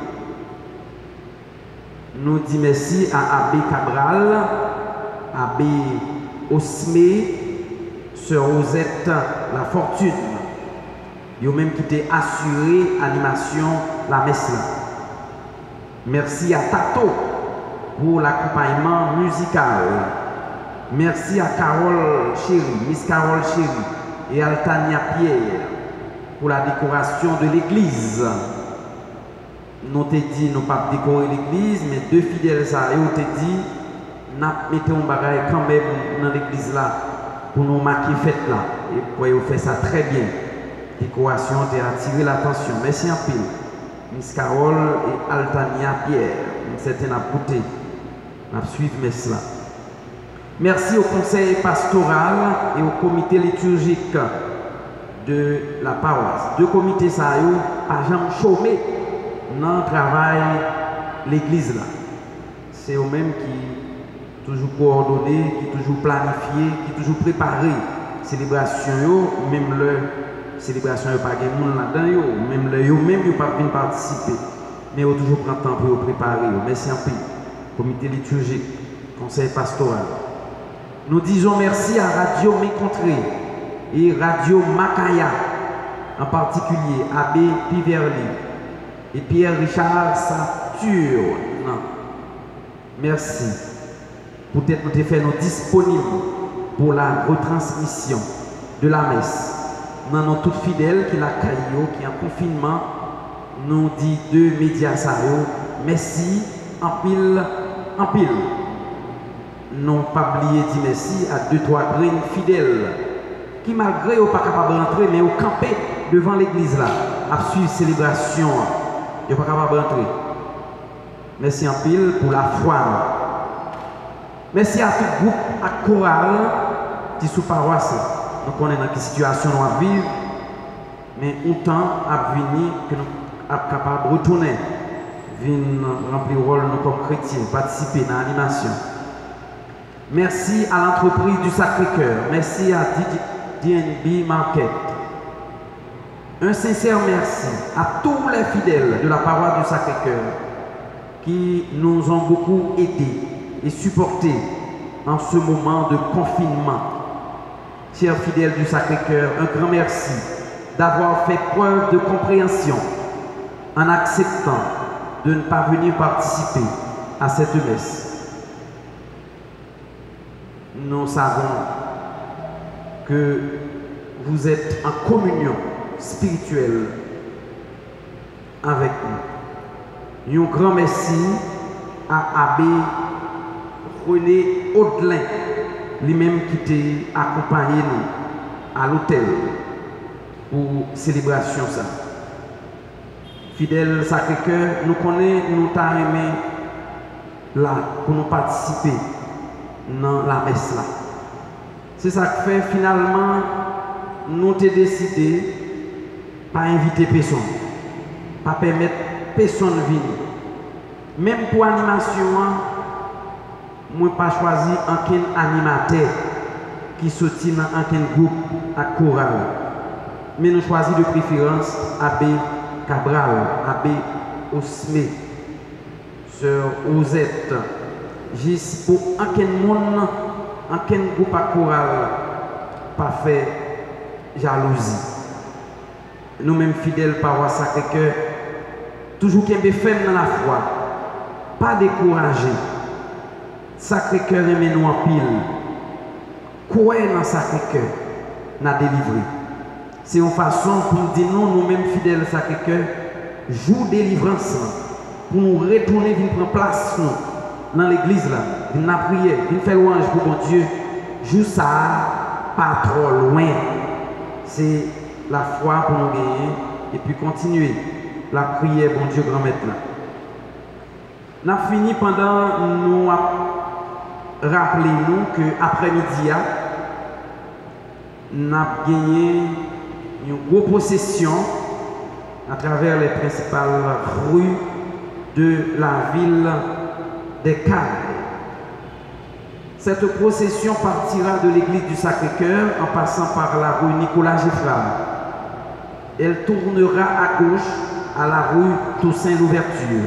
Speaker 1: Nous disons merci à Abbé Cabral, Abbé Osme, Sœur Rosette La Fortune, ils même qui t'ont assuré l'animation la messe là. Merci à Tato pour l'accompagnement musical. Merci à Carole Chéri, Miss Carole Chéri et Altania Pierre pour la décoration de l'église. Nous t'ai dit, nous pas décorer l'église, mais deux fidèles ça, et on t'a dit, nous mettons un bagage quand même dans l'église là pour nous marquer fête là. Et pour vous faire ça très bien. Décoration a attiré l'attention. Merci en pile. Miss Carole et Altania Pierre, une certaine apportée. On suivre messe là. Merci au conseil pastoral et au comité liturgique de la paroisse. Deux comités ça pas jamais chômé dans le travail l'église là. C'est eux-mêmes qui toujours coordonnés, qui toujours planifié, qui toujours préparé célébration même le célébration pas de monde là-dedans même le même pas venir participer mais on toujours prend temps pour préparer. Merci en pile. Comité liturgique, conseil pastoral. Nous disons merci à Radio Mécontré et Radio Macaya, en particulier Abbé Piverly et Pierre-Richard Saturne. Merci pour être nous fait nous disponibles pour la retransmission de la messe. Nous avons tous fidèles qui la caillou, qui en confinement, nous dit deux médias ça. Merci en pile, en pile. Non pas oublier dire merci à deux, trois graines fidèles qui malgré eux pas capable de rentrer mais au camper devant l'église là, à suivre célébration ils ne sont pas capables d'entrer. Merci en pile pour la foi. Merci à tout groupe, à chorale qui sous paroisse. Nous connaissons dans quelle situation nous vivons, mais autant à venir que nous sommes capables de retourner, venir remplir le rôle nous comme chrétiens, participer dans l'animation. Merci à l'entreprise du Sacré-Cœur. Merci à DNB Market. Un sincère merci à tous les fidèles de la paroisse du Sacré-Cœur qui nous ont beaucoup aidés et supportés en ce moment de confinement. Chers fidèles du Sacré-Cœur, un grand merci d'avoir fait preuve de compréhension en acceptant de ne pas venir participer à cette messe. Nous savons que vous êtes en communion spirituelle avec nous. Un grand merci à Abbé René Audelin, lui-même qui t'a accompagné nous à l'hôtel pour célébration ça. Fidèle Sacré-Cœur, nous connaissons, nous t'avons aimé là pour nous participer dans la messe là. C'est ça que fait finalement nous t'ai décidé pas inviter personne, pas permettre personne de venir. Même pour l'animation, moi pas choisi aucun animateur qui sortit dans aucun groupe à chorale. Mais nous choisi de préférence Abbé Cabral, Abbé Osme, Sœur Osette, juste pour aucun monde, aucun groupe à chorale, pas fait jalousie. Nous-mêmes fidèles paroisse Sacré-Cœur, toujours qu'il y ait fait dans la foi, pas découragé. Sacré-Cœur aime nous en pile. Quoi dans Sacré-Cœur n'a délivré. C'est une façon pour nous dire nous-mêmes fidèles Sacré-Cœur, jour délivrance pour nous retourner, venir prendre place dans l'église là, venir prier, venir faire louange pour bon Dieu. Jour ça, pas trop loin. C'est la foi pour nous gagner et puis continuer la prière, bon Dieu, grand maître là. Nous avons fini pendant nous rappeler nous que après-midi, nous avons gagné une grosse possession à travers les principales rues de la ville des Cales. Cette procession partira de l'église du Sacré-Cœur en passant par la rue Nicolas Geffrard. Elle tournera à gauche à la rue Toussaint Louverture,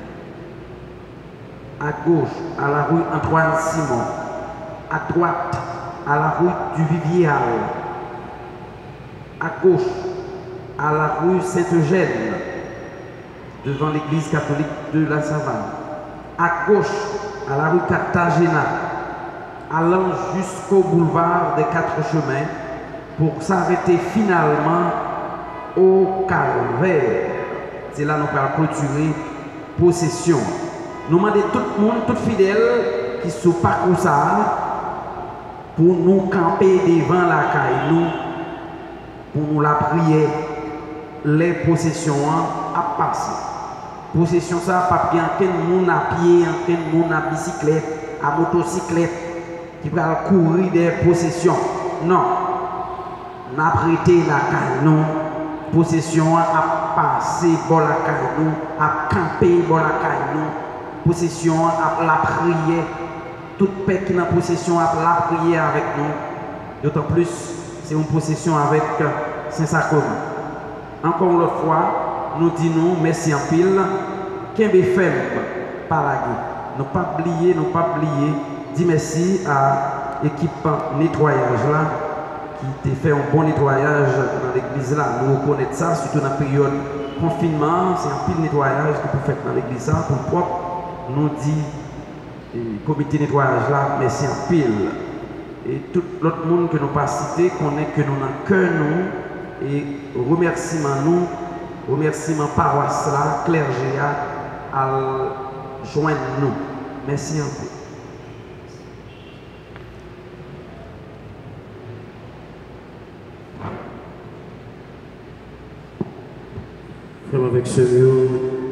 Speaker 1: à gauche à la rue Antoine Simon, à droite à la rue du Vivial, à gauche à la rue Sainte-Eugène, devant l'église catholique de la Savane, à gauche à la rue Cartagena, allant jusqu'au boulevard des Quatre Chemins pour s'arrêter finalement au Calvaire. C'est là que nous allons clôturer possession. Nous demandons tout le monde, tout fidèle qui sont pas comme ça, pour nous camper devant la caille, nous, pour nous la prier, les possessions à passer. Possession ça, pas bien qu'un monde à pied, qu'un monde à bicyclette, à motocyclette, qui va courir des possessions. Non, n'a prêté la caille, non. Possession à passer pour la caille, nous, à camper pour la caille, nous. Possession à la prière. Toute paix qui est en possession à la prière avec nous. D'autant plus, c'est une possession avec Saint-Sacrement. Encore une fois, nous disons merci en pile. Qu'un fait par la guerre. Ne pas oublier, dis merci à l'équipe nettoyage là, qui t'a fait un bon nettoyage dans l'église là. Nous reconnaissons ça, surtout dans la période confinement. C'est un pile nettoyage que vous faites dans l'église là, pour propre. Nous dit le comité nettoyage là, merci en pile. Et tout l'autre monde que nous pas cité connaît que nous n'avons que nous et remerciement paroisse là, clergé à joindre nous. Merci en pile.
Speaker 3: Frère avec ce mur.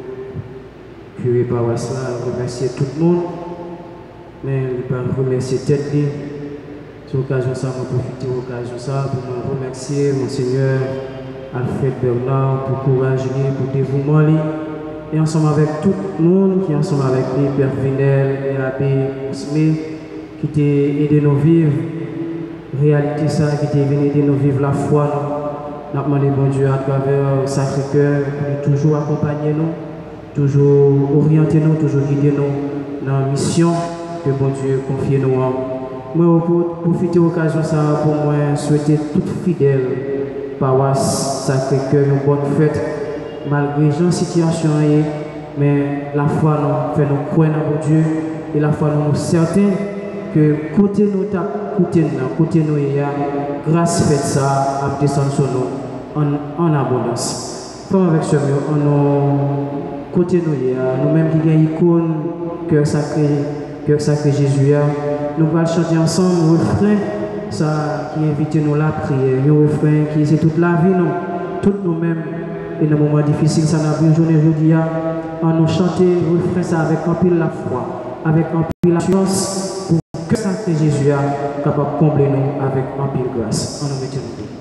Speaker 5: curé paroisse là, remercier tout le monde, mais je ne pas remercier tête. Sur l'occasion ça, je profite de l'occasion ça pour me remercier Monseigneur Alfred Bernard pour courage, pour dévouement. Et ensemble avec tout le monde qui est ensemble avec lui, Père Vinel et l'abbé Osmé, qui t'a aidé nous vivre, réalité ça, qui t'a venu aider nous vivre la foi. Nous demandons bon Dieu à travers le Sacré-Cœur pour toujours accompagner nous, toujours orienter nous, toujours guider nous dans la mission que bon Dieu confie nous. Moi, pour profiter de l'occasion ça, pour moi souhaiter toute fidèle paroisse Sacré-Cœur une bonne fête. Malgré la situation, mais la foi nous fait nous croire dans Dieu et la foi nous certains que côté nous côté nous grâce fait ça à descendre sur nous en abondance. Comme avec ce mieux, côté nous nous-mêmes qui avons icône cœur sacré Jésus, nous allons chanter ensemble le refrain ça qui invite nous la prière, un refrain qui c'est toute la vie nous, toutes nous-mêmes. Et dans les moments difficiles, ça n'a vu aujourd'hui, on nous chanter le refrain ça avec un pile la foi, avec un pile la chance pour que Sacré Jésus est capable de combler nous avec un pile grâce. On nous met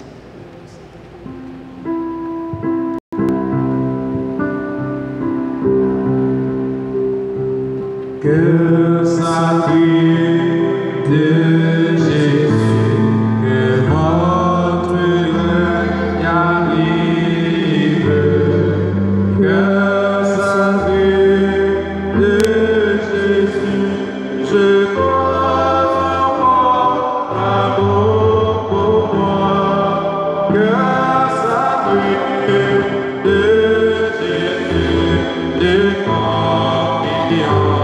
Speaker 7: que sacré de Jésus, que votre règne arrive, que sacré de Jésus, je crois en votre amour pour moi, que sacré de Jésus, de confiance.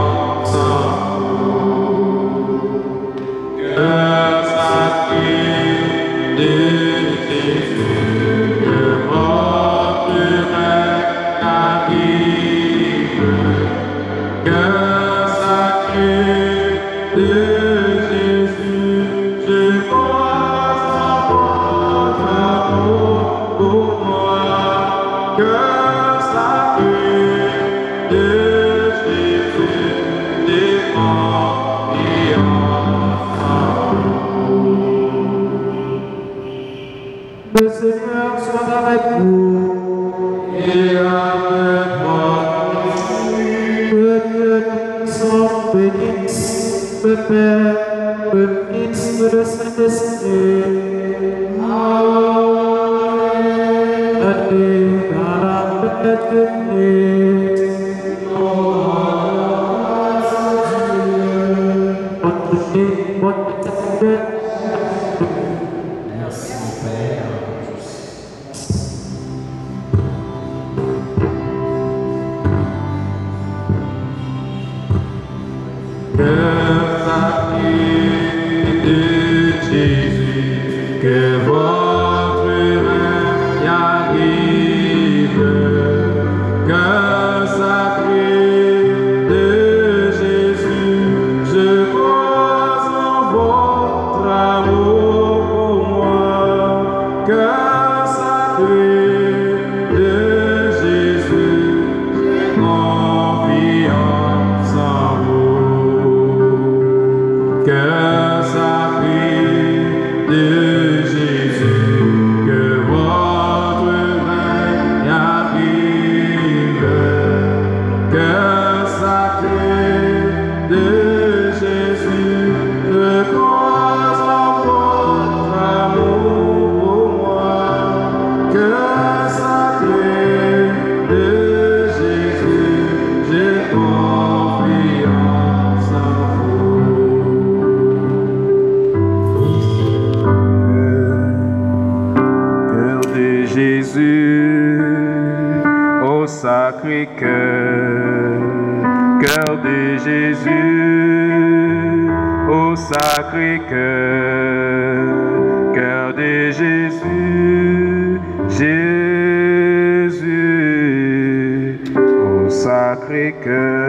Speaker 5: Le Seigneur soit avec vous
Speaker 7: et avec votre esprit.
Speaker 5: Que Dieu nous bénisse, le Père, le Fils et le Saint-Esprit. Amen. Allez dans la paix de Christ.
Speaker 7: Que votre règne arrive, que sacré de Jésus, je crois en votre amour pour moi, que sacré de Jésus, j'ai confiance en vous, que sacré de Sacré-Cœur, cœur de Jésus, au Sacré-Cœur, cœur de Jésus, Jésus, au Sacré-Cœur.